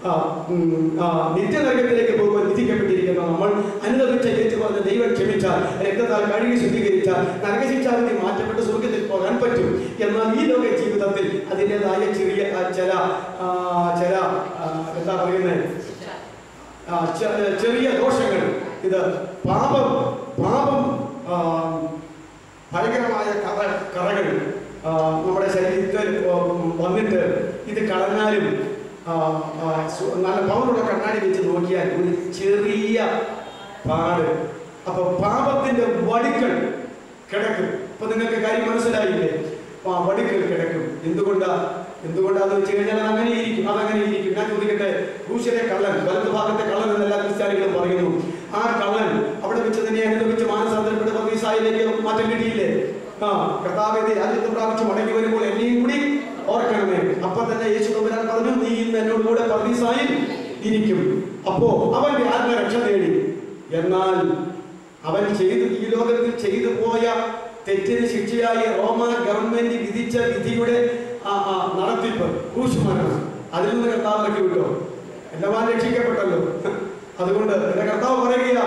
നിത്യനരകത്തിലേക്ക് പോകുവാൻ വിധിക്കപ്പെട്ടിരിക്കുന്ന നമ്മൾ അനുദപിച്ച ഏറ്റു പറഞ്ഞ ദൈവം ക്ഷമിച്ചാൽ, രക്തത്താൽ കഴുകി ശുദ്ധീകരിച്ചാൽ നരകശിക്ഷാവിധി മാറ്റപ്പെട്ട് സ്വർഗത്തിൽ പോകാൻ പറ്റും. എന്നാൽ ഈ ലോക ജീവിതത്തിൽ അതിൻ്റെതായ ചെറിയ ചില ചില എന്താ പറയുന്നത് ചെറിയ ദോഷങ്ങൾ, ഇത് പാപം പാപം ഭയങ്കരമായ കറ കറകൾ നമ്മുടെ ശരീരത്തിൽ വന്നിട്ട് ഇത് കളഞ്ഞാലും നല്ല പവറുള്ള കണ്ണാടി വെച്ച് നോക്കിയാൽ ഒരു ചെറിയ പാട്. അപ്പൊ പാപത്തിന്റെ വടികൾ കിടക്കും. ഇപ്പൊ നിങ്ങൾക്ക് കാര്യം മനസ്സിലായില്ലേ? ആ വടികൾ കിടക്കും. എന്തുകൊണ്ടാ എന്തുകൊണ്ടാന്ന് വെച്ച് കഴിഞ്ഞാൽ അങ്ങനെ ഇരിക്കും, അതങ്ങനെ ഇരിക്കും. ഞാൻ ചോദിക്കട്ടെ, ക്രൂശിലെ കള്ളൻ, വലതു ഭാഗത്തെ കള്ളൻ എന്നെല്ലാ ക്രിസ്ത്യാനികളും പറയുന്നു. ആ കള്ളൻ അവിടെ വെച്ച് തന്നെ അനുഭവിച്ച് മാനസാന്തരപ്പെട്ട് പർദീസായിലേക്ക് മാറ്റം കിട്ടിയില്ലേ? ആ കർത്താവിന്റെ രാജ്യത്ത് പ്രാപിച്ച് മടങ്ങി വരുമ്പോൾ എന്നെയും കൂടി ഓർക്കണമേ. അപ്പൊ തന്നെ യേശു തമ്പുരാൻ പറഞ്ഞു, നീ ഇന്ന് എന്നോട് കൂടെ പർദീസായിൽ ഇരിക്കും. അപ്പോ അവന്റെ ആത്മരക്ഷ നേടി. എന്നാൽ അവൻ ചെയ്ത് ഈ ലോകത്തിൽ ചെയ്തു പോയ തെറ്റിന് ശിക്ഷയായി റോമ ഗവൺമെന്റ് വിധിച്ച വിധിയുടെ നടത്തിപ്പ് ക്രൂശുമരണം, അതിൽ നിന്ന് കർത്താവ് ഇറക്കി വിട്ടോ? എല്ലാം രക്ഷിക്കപ്പെട്ടല്ലോ. അതുകൊണ്ട് എന്റെ കർത്താവ് പറയുക,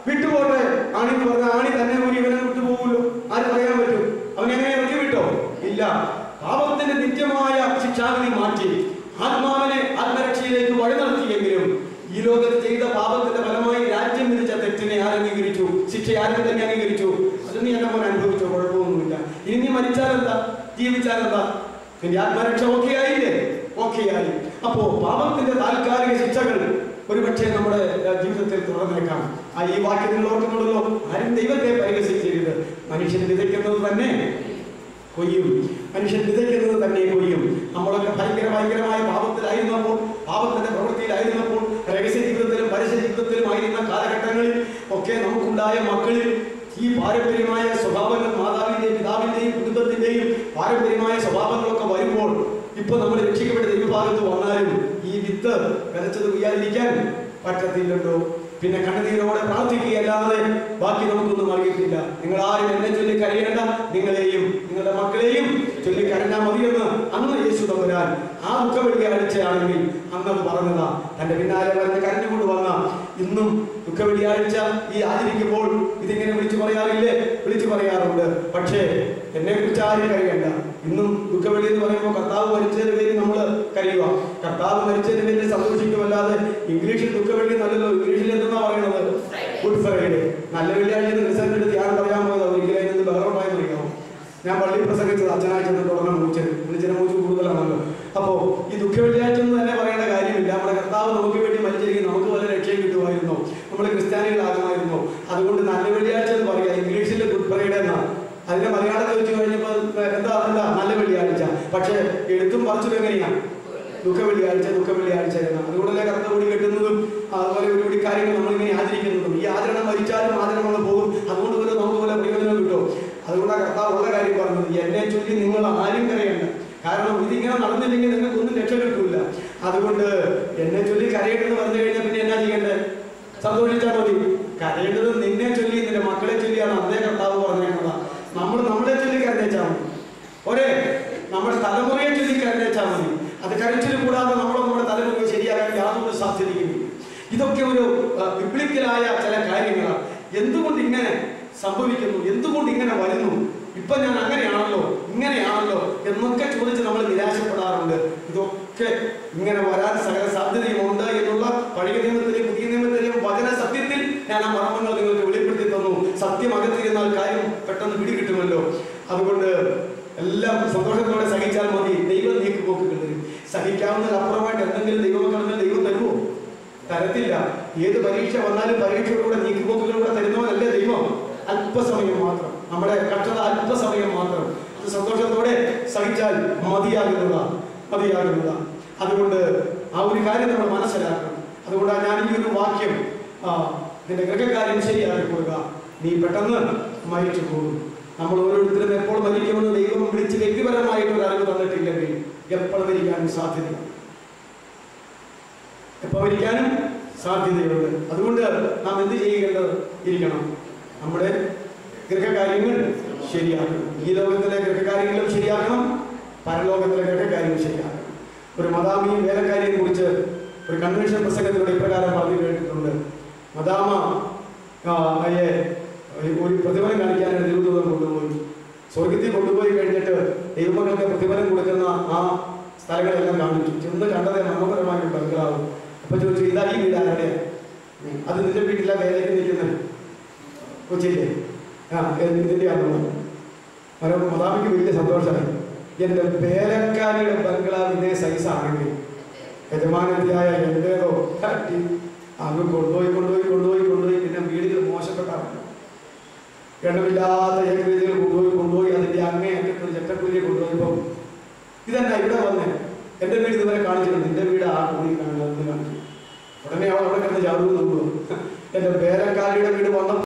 വിട്ടുപോട്ടെ. ആണി എന്ന് പറഞ്ഞ ആണി തന്നെ കൂടി ഇവനെ വിട്ടുപോകുമല്ലോ. ആര് പറയാൻ പറ്റും? അവനെങ്ങനെ ഇറക്കി വിട്ടോ? ഇല്ല. പാപത്തിന്റെ നിത്യമായ ശിക്ഷാവിധി മാറ്റി ആത്മാവിനെ ആത്മരക്ഷയിലേക്ക് വഴി നടത്തിയെങ്കിലും ഈ ലോകത്ത് ചെയ്ത പാപത്തിന്റെ ഫലമായി രാജ്യം വിധിച്ച തെറ്റിനെ ആര് അംഗീകരിച്ചു? ശിക്ഷ ആരും തന്നെ അംഗീകരിച്ചു. അതൊന്നും എന്നെ പോലെ അനുഭവിച്ചോ? കുഴപ്പമൊന്നുമില്ല. ഇനി നീ മരിച്ചാലെന്താ, ജീവിച്ചാലെന്താ? നിന്റെ ആത്മരക്ഷ ഓക്കെ ആയില്ലേ? ഓക്കെ ആയി. അപ്പോ പാപത്തിന്റെ താൽക്കാലിക ശിക്ഷകൾ ഒരുപക്ഷെ നമ്മുടെ ജീവിതത്തിൽ തുറന്നേക്കാം. ആ ഈ വാക്യം നിങ്ങൾ ഓർക്കുന്നുണ്ടല്ലോ, ആരും ദൈവത്തെ പരിഹസിക്കരുത്. മനുഷ്യൻ വിതയ്ക്കുന്നത് തന്നെ കൊയ്യും. മനുഷ്യൻ വിതയ്ക്കുന്നത് തന്നെ കൊയ്യും. നമ്മളൊക്കെ ഭയങ്കര ഭയങ്കരമായ പാപത്തിലായിരുന്നപ്പോൾ, പാപത്തിന്റെ പ്രവൃത്തിയിലായിരുന്നപ്പോൾ, രഹസ്യ ജീവിതത്തിലും പരസ്യ ജീവിതത്തിലും ആയിരുന്ന കാലഘട്ടങ്ങളിൽ ഒക്കെ നമുക്കുണ്ടായ മക്കളിൽ ഈ പാരമ്പര്യമായ സ്വഭാവങ്ങൾ, മാതാവിന്റെയും പിതാവിന്റെയും കുടുംബത്തിന്റെയും പാരമ്പര്യമായ സ്വഭാവങ്ങളൊക്കെ വരുമ്പോൾ ഇപ്പൊ നമ്മൾ രക്ഷിക്കപ്പെട്ട ദൈവഭാഗത്ത് വന്നാലും ഈ വിത്ത് വിതച്ചത് ഉയർന്നിരിക്കാൻ പറ്റത്തില്ലല്ലോ. പിന്നെ കണ്ണുനീരോടെ പ്രാർത്ഥിക്കുകയല്ലാതെ ബാക്കി നമുക്കൊന്നും അറിയിട്ടില്ല. നിങ്ങൾ ആരും എന്നെ ചൊല്ലി കരയേണ്ട, നിങ്ങളെയും നിങ്ങളുടെ മക്കളെയും ചൊല്ലി കരഞ്ഞാൽ മതിയെന്ന് അന്ന് യേശു തമ്പുരാൻ ആ ദുഃഖ വെള്ളിയാഴ്ചയാണെങ്കിൽ അന്നത് പറഞ്ഞതാ. തന്റെ പിന്നാലെ വരുന്ന കരഞ്ഞുകൊണ്ട് വന്ന ഇന്നും ദുഃഖ വെള്ളിയാഴ്ച ഈ ആചരിക്കുമ്പോൾ ഇതിങ്ങനെ വിളിച്ചു പറയാറില്ലേ? വിളിച്ചു പറയാറുണ്ട്. പക്ഷേ എന്നെ കുറിച്ച് ആരും കരയണ്ട. ഇന്നും ദുഃഖവെള്ളി എന്ന് പറയുമ്പോൾ കർത്താവ് മരിച്ചതിന് പേര് നമ്മൾ കരയുക, കർത്താവ് മരിച്ചതിന് പേര് സന്തോഷിക്കുമല്ലാതെ ഇംഗ്ലീഷിൽ ദുഃഖവെള്ളി നല്ലല്ലോ. ഇംഗ്ലീഷിൽ എന്തെന്നാ പറയുന്നത്? Good Friday. നല്ല വെള്ളിയാഴ്ച റിസൾട്ട് എടുത്ത് ധ്യാനം പറയാൻ പോയത് ഒരിക്കലും അതിൽ നിന്ന് ബഹളമായി അറിയാമോ? ഞാൻ പള്ളിയിൽ പ്രസംഗിച്ചത് അച്ഛനാഴ്ച തുടർന്ന് മൂച്ചത് വിളിച്ചിന് മൂച്ച് കൂടുതലാണല്ലോ. അപ്പോ ഈ ദുഃഖ വെള്ളിയാഴ്ച എന്ന് തന്നെ പറയേണ്ട കാര്യമില്ല. നമ്മുടെ കർത്താവ് നമുക്ക് വേണ്ടി മരിച്ചിരിക്കും, നമുക്ക് വല്ല രക്ഷയും കിട്ടുമായിരുന്നോ? നമ്മൾ ക്രിസ്ത്യാനികളാകുമായിരുന്നോ? അതുകൊണ്ട് നല്ല വെള്ളിയാഴ്ച എന്ന് പറയാം. ഇംഗ്ലീഷിൽ ഗുഡ് ഫ്രൈഡേ എന്നാണ്. അതിന്റെ മലയാളത്തിൽ വെച്ച് കഴിഞ്ഞപ്പോൾ എന്താ എന്താ നല്ല വെള്ളിയാഴ്ച. പക്ഷെ എഴുത്തും പറിച്ചും എങ്ങനെയാണ്? ദുഃഖ വെള്ളിയാഴ്ച, ദുഃഖ വെള്ളിയാഴ്ച എന്നാണ്. അതുകൊണ്ടല്ലേ കറുത്ത കൂടി കെട്ടുന്നതും അതുപോലെ ഒരുപടി കാര്യങ്ങൾ നമ്മളിങ്ങനെ ആചരിക്കുന്നതും. ഈ ആചരണം മരിച്ചാലും ആചരണം പോകും. അതുകൊണ്ട് പോലെ നമുക്ക് പോലെ പ്രയോജനം കിട്ടും. അതുകൊണ്ടാണ് കർത്താവ് ഉള്ള കാര്യം പറഞ്ഞത്, എന്നെ ചൊല്ലി നിങ്ങൾ ആരും കരയണ്ട. കാരണം ഇതിങ്ങനെ നടന്നില്ലെങ്കിൽ നിങ്ങൾക്കൊന്നും രക്ഷ കിട്ടൂല. അതുകൊണ്ട് എന്നെ ചൊല്ലി കരയേണ്ടെന്ന് പറഞ്ഞു കഴിഞ്ഞാൽ പിന്നെ എന്നാ ചെയ്യേണ്ടത്? സന്തോഷിച്ചാൽ മതി. കരയേണ്ടത് നിന്നെ ചൊല്ലി നിന്റെ മക്കളെ ചൊല്ലിയാണ് അതേ കർത്താവ് പറഞ്ഞേക്കുന്നതാ. നമ്മൾ നമ്മളെ ചൊല്ലി കരഞ്ഞേച്ചാൽ മതി. ഒരേ നമ്മുടെ തലമുറയെ ചൊല്ലി കരഞ്ഞേച്ചാൽ മതി. അത് കരച്ചിൽ കൂടാതെ നമ്മൾ നമ്മുടെ തലമുറ ശരിയാകാൻ യാതൊരു സാധ്യതയും. ഇതൊക്കെ ഒരു ബിബ്ലിക്കലായ ചില കാര്യങ്ങളാണ്. എന്തുകൊണ്ട് ഇങ്ങനെ സംഭവിക്കുന്നു, എന്തുകൊണ്ട് ഇങ്ങനെ വരുന്നു, ഇപ്പൊ ഞാൻ അങ്ങനെയാണല്ലോ ഇങ്ങനെയാണല്ലോ എന്നൊക്കെ ചോദിച്ച് നമ്മൾ നിരാശപ്പെടാറുണ്ട്. ഇതൊക്കെ ഇങ്ങനെ വരാൻ സകല സാധ്യതയുമുണ്ട് എന്നുള്ള പഴയ നിയമത്തിലെയും പുതിയ നിയമത്തിലെയും വചന സത്യത്തിൽ ഞാൻ ആ മർമ്മങ്ങൾ നിങ്ങൾക്ക് വെളിപ്പെടുത്തി തന്നു. സത്യം അകത്തിരുന്നാൽ കാര്യം പെട്ടെന്ന് പിടികിട്ടുമല്ലോ. അതുകൊണ്ട് എല്ലാം സന്തോഷത്തോടെ സഹിച്ചാൽ മതി. ദൈവം നീക്കുപോക്കുകൾ തരും. സഹിക്കാവുന്നതിനപ്പുറമായിട്ട് എന്തെങ്കിലും ദൈവമക്കളിൽ ദൈവം തരുമോ? തരത്തില്ല. ഏത് പരീക്ഷ വന്നാലും പരീക്ഷയിലൂടെ നീക്കുപോക്കുകളിലൂടെ തരുന്നവരല്ലേ ദൈവം. അല്പസമയം മാത്രം, നമ്മുടെ കഷ്ടത അല്പസമയം മാത്രം. അത് സന്തോഷത്തോടെ സഹിച്ചാൽ മതിയാകുന്നതാ മതിയാകുന്നതാ അതുകൊണ്ട് ആ ഒരു കാര്യം നമ്മൾ മനസ്സിലാക്കണം. അതുകൊണ്ടാണ് ഞാൻ ഈ ഒരു വാക്യം, ആ നിന്റെ ഗൃഹകാര്യം ശരിയാക്കി കൊടുക്കുക, നീ പെട്ടെന്ന് മരിച്ചു പോകും. നമ്മൾ ഓരോരുത്തരും എപ്പോൾ മരിക്കുമെന്ന് ദൈവം വിളിച്ച് വ്യക്തിപരമായിട്ട് ഒരു അറിവ് തന്നിട്ടില്ലെങ്കിൽ എപ്പോൾ മരിക്കാനും സാധ്യതയുണ്ട് എപ്പോൾ മരിക്കാനും സാധ്യതയുണ്ട്. അതുകൊണ്ട് നാം എന്ത് ചെയ്യേണ്ടത് ഇരിക്കണം? നമ്മുടെ ഗൃഹകാര്യങ്ങൾ ശരിയാക്കണം. ഈ ലോകത്തിലെ ഗൃഹകാര്യങ്ങളും ശരിയാക്കണം, പരലോകത്തിലെ ഗൃഹകാര്യങ്ങൾ ശരിയാക്കണം. ഒരു മദാമിയും വേലക്കാരിയെ കുറിച്ച് ഒരു കൺവെൻഷൻ പ്രസംഗത്തിലൂടെ ഇപ്രകാരം പറഞ്ഞു കേട്ടിട്ടുണ്ട്. മദാമ അയെ ഒരു പ്രതിഫലം കാണിക്കാനാണ് ദൈവദൂതൻ കൊണ്ടുപോയി. സ്വർഗത്തിൽ കൊണ്ടുപോയി കഴിഞ്ഞിട്ട് ദൈവമക്കൾക്ക് പ്രതിഫലം കൊടുക്കുന്ന ആ സ്ഥലങ്ങളെല്ലാം കാണിച്ചു. ചെന്ന് കണ്ടത് മനോഹരമായ ഒരു ബംഗ്ലാവ്. അപ്പൊ ചോദിച്ചു, ഇതാ ഈ വീട് ആരുടെ? അത് നിന്റെ വീട്ടിലെ വേലയ്ക്ക് നിൽക്കുന്നത് കൊച്ചില്ലേ? ആ ഇതിന്റെ ആണെന്ന് മനോ മദാമിക്ക് വലിയ സന്തോഷമായി. എൻ്റെ വേലക്കാരിയുടെ ബംഗ്ലാവ് ഇതേ സൈസാണെങ്കിൽ യജമാനത്തിയായ എൻ്റേതോ കാട്ടി അങ്ങ് കൊണ്ടുപോയി കൊണ്ടുപോയി കൊണ്ടുപോയി കൊണ്ടുപോയി പിന്നെ വീടുകൾ മോശപ്പെട്ടാണ്. ഗണമില്ലാത്ത ഏകദേശങ്ങൾ കൊണ്ടുപോയി കൊണ്ടുപോയി അതിൻ്റെ അങ്ങേയറ്റൊരു ചെറ്റക്കുലിയെ കൊണ്ടുപോയപ്പോൾ ഇതെന്നാ ഇവിടെ വന്നേ, എൻ്റെ വീട് ഇതുവരെ കാണിച്ചിട്ടുണ്ട്, നിന്റെ വീട് ആ കൂടി കാണുന്നത് കാണിച്ചു. ഉടനെ അവൾ അവിടെ കിടന്ന് ചാടുന്നു. എൻ്റെ വേലക്കാരിയുടെ വീട് വന്നപ്പോൾ